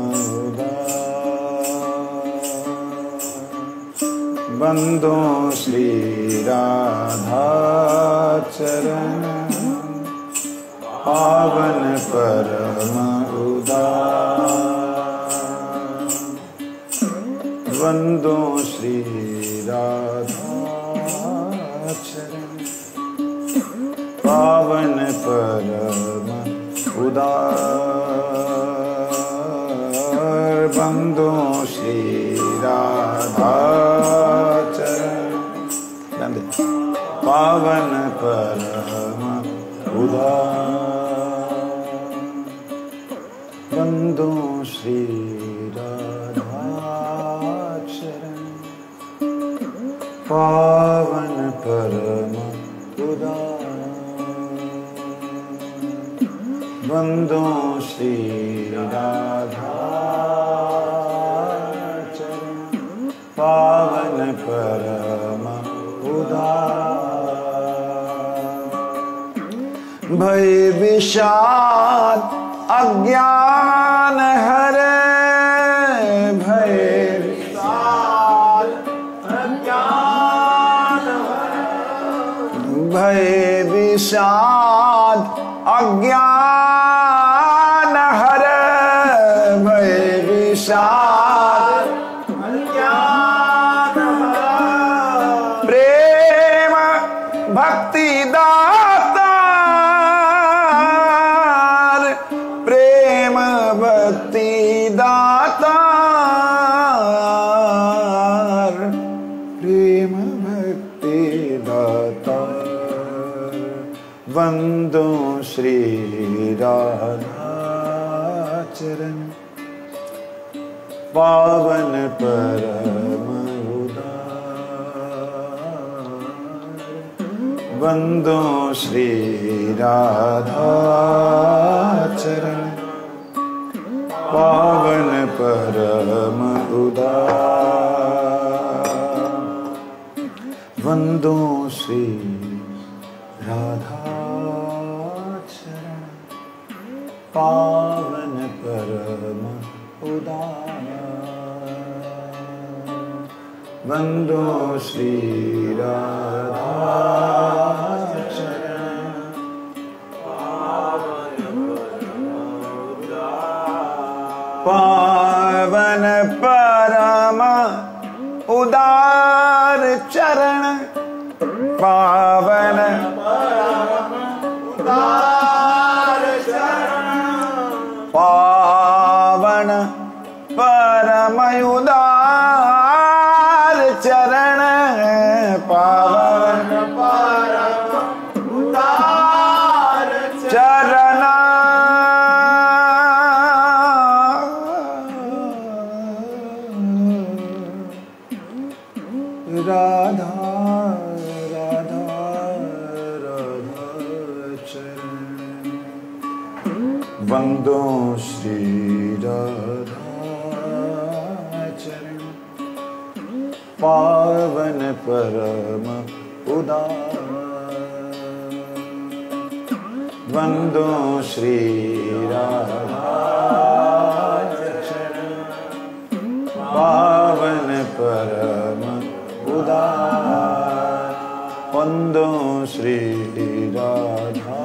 वंदो श्री राधा चरण पावन परम उदार वंदो श्री राधा चरण पावन परम उदार वंदो श्री राधा चरण पावन परम उदार वंदो श्री राधा चरण पावन परम उदार वंदो श्री राधा चरण पावन परम उदार भय विषाद अज्ञान हरे भय विषाद अज्ञान भय विषाद अज्ञान हरे भय विषाद अज्ञान प्रेम भक्ति दाता प्रेम भक्ति दाता प्रेम भक्ति दाता वंदो श्री राधा चरण पावन परम उदार वंदो श्री राधा चरण पावन परम उदार वंदो श्री राधा चरण पावन परम उदार वंदो श्री राधा चरण पावन परम उदार चरण पावन परम उदार चरण पावन परम उदार चरण पावन परम उदार चरण राधा राधा राधा चरण वंदो श्री राधा चरण पावन परम उदार वंदो श्री राधा चरण पावन परम उदार वंदो श्री राधा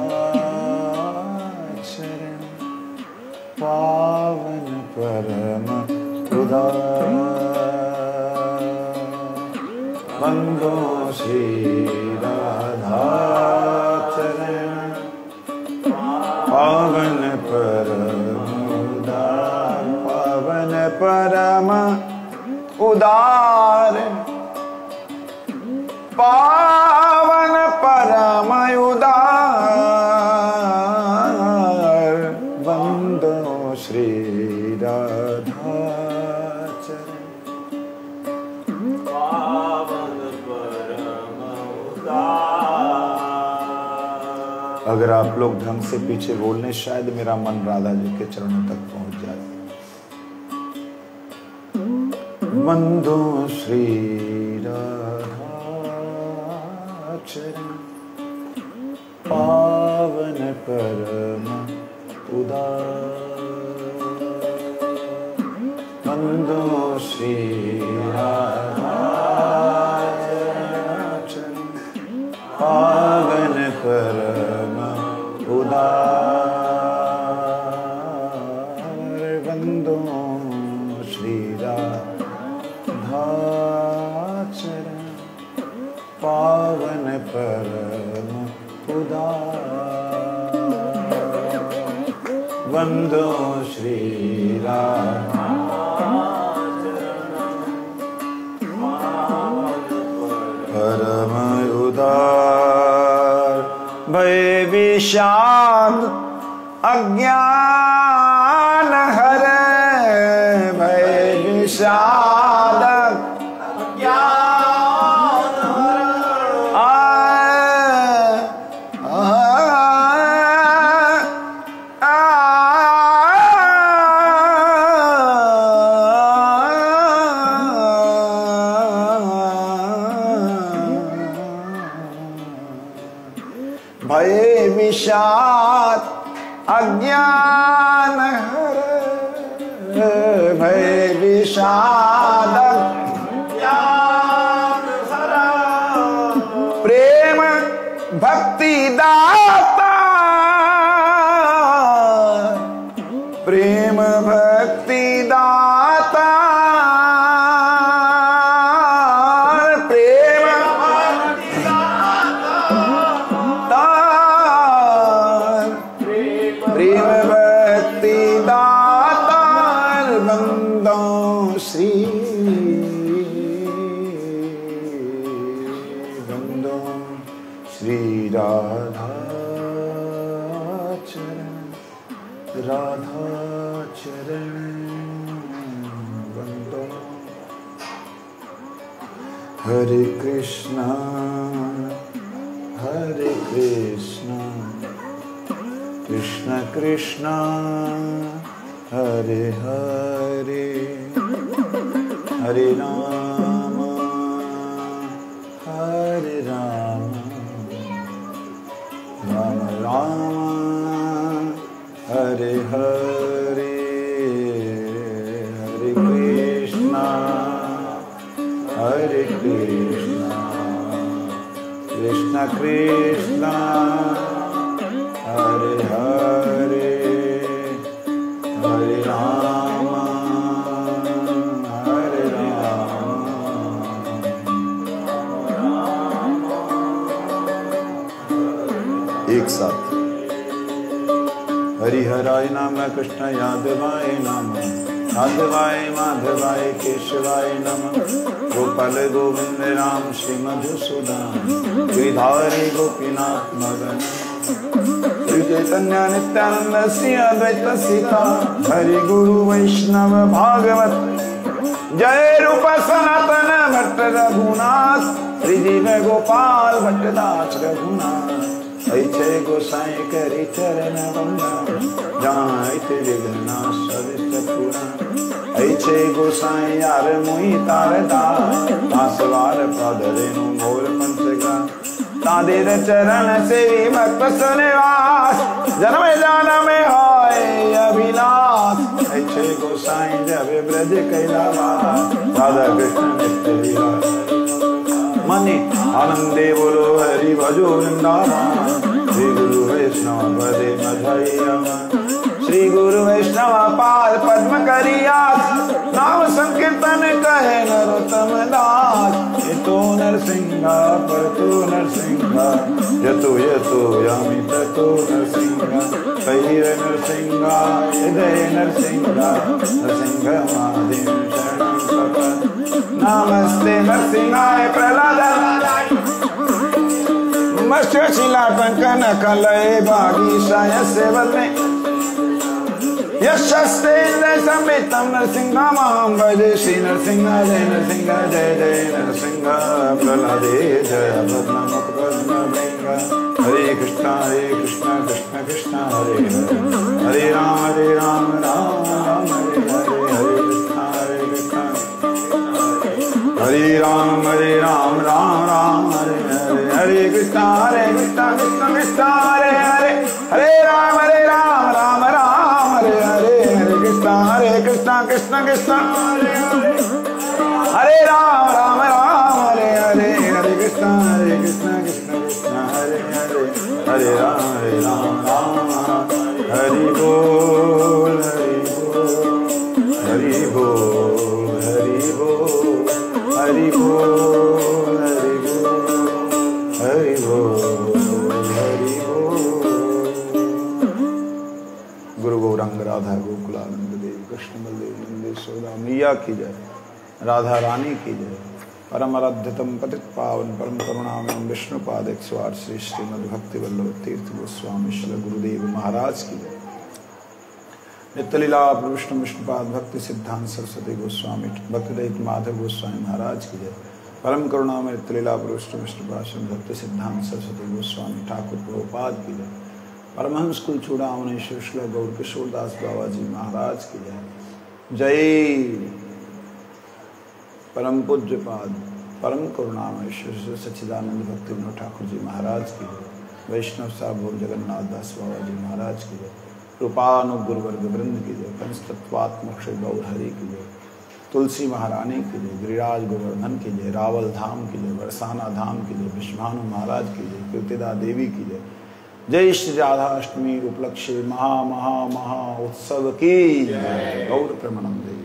चरण पावन परम उदार वंदो श्री राधा चरण पावन परम उदार पावन परम उदार पावन परम उदार वंदो श्री राधा चरण पावन परम उदार। अगर आप लोग ढंग से पीछे बोलने शायद मेरा मन राधा जी के चरणों तक पहुंच जाए। वंदो श्री राधा चरण पावन परम उदार। वंदो श्री राधा चरण पावन परम उदार। वंदो श्री राधा चरण पावन परम उदार। वंदो श्री राधा परम उदार। भय विषाद अज्ञान हरे, भय विषाद अज्ञान भय विषाद अज्ञान हरे, भय विषाद अज्ञान हरे। प्रेम भक्ति दाता, प्रेम भक्ति दाता, प्रेम प्रेम भक्ति दाता। वंदो श्री वंदो श्री राधा चरण राधा चरण। वंदो हरे कृष्णा हरे कृष्णा कृष्ण कृष्ण हरे हरे, हरे राम हरे राम राम राम हरे हरे, हरे कृष्ण हरे कृष्ण कृष्ण कृष्ण हरे हरे, हरे राम हरे राम। एक साथ हरिहराय नाम कृष्ण यादवाय नाम, यादवाय माधवाय केशवाय नमः। गोपाल गोविंद राम श्री मधुसूदन, गिरिधारी गोपीनाथ मदन। श्री चैतन्य नित्यानंद श्री अद्वैत सीता, हरि गुरु वैष्णव भागवत। जय रूप सनातन भट्ट रघुनाथ, श्री जीव गोपाल भट्टदास रघुनाथ। ऐचे गोसाई करी चरण वंदन, जहाँ ऐते विघ्नाश पूर्ण। ऐचे गोसाई यार मुहि तारदा, आसवार पादरेनु मोर पंचगा। तादेर चरण सेवी भक्त सुनिवास, जन्म जन्म होय अभिलाष। ऐचे गोसाई जब ब्रज कैलावास, राधा कृष्ण नित्य विलास। मनि आनंदे बोलो हरि भजो वृंदावन, श्री गुरु वैष्णव पदे मधुरम। श्री गुरु वैष्णव पाद पद्म करियास, नाम संकीर्तन कहे नरोत्तम दास। यतो नरसिंह परतो नरसिंह, यतो यतो यामि ततो नरसिंह। पैर नरसिंह हृदय नरसिंह, नरसिंह महादेव शरणं प्रपद्ये। नमस्ते नरसिंहाय प्रह्लादाय, मत्स्य शिला टंकन कलय भागीशाय सेवते। यशस्तेन्द्र समेतं नरसिंहमहं भजे। श्री नरसिंह जय नरसिंह जय जय नरसिंह। प्रह्लादे जय पद्ममुख पद्मभृंग। हरे कृष्णा हरे कृष्णा कृष्ण कृष्णा हरे हरे, हरे राम हरे राम राम राम हरे हरे। हरे कृष्णा हरे कृष्णा हरे राम हरे राम राम राम हरे हरे, हरे कृष्णा हरे कृष्णा कृष्णा कृष्णा हरे हरे, हरे राम हरे राम राम राम हरे हरे, हरे कृष्णा हरे कृष्णा कृष्णा कृष्णा हरे हरे, हरे राम राम राम हरे हरे, हरे कृष्णा हरे कृष्णा कृष्णा कृष्णा हरे हरे, हरे राम हरे राम राम राम हरि बोल हरि बोल हरि बोल हरि बोल हरि बोल हरि बोल हरि बोल। गुरु गौरांग राधा गोकुलानंद देव कृष्ण बलदेव नंदे यशोदा मैया की जय, राधा रानी की जय। परम आराध्यतम पतित पावन परम करुणामय विष्णुपाद एक सौ आठ श्री श्रीमद् भक्ति वल्लभ तीर्थ गोस्वामी श्री गुरुदेव महाराज की जय। नित्यलीला विष्णु विष्णुपाद भक्ति सिद्धांत सरस्वती गोस्वामी भक्तिदयित माधव गोस्वामी महाराज की जय। परम करुणामय नित्यलीला विष्णु विष्णुपाद भक्ति सिद्धांत सरस्वती गोस्वामी ठाकुर प्रभुपाद की जय। परमहंस कुल चूड़ामणि श्री गौर किशोरदास बाबा जी महाराज की जय। जय परम पूज्य पाद परम करुणामय श्री सच्चिदानंद भक्ति विनोद ठाकुर जी महाराज की जय। वैष्णव साभोर जगन्नाथ दास बाबा जी महाराज की जय। रूपानुगुरु वर्ग वृंद की जय। पंचतत्वात्मक श्री गौर हरि की जय। तुलसी महारानी की जय। गिरिराज गोवर्धन की जय। रावल धाम की जय। बरसाना धाम की जय। विश्वभानु महाराज की जय। कीर्तिदा देवी की जय। जय श्री राधाष्टमी उपलक्ष्य महा महा महा उत्सव की जय। गौर प्रेमानंद।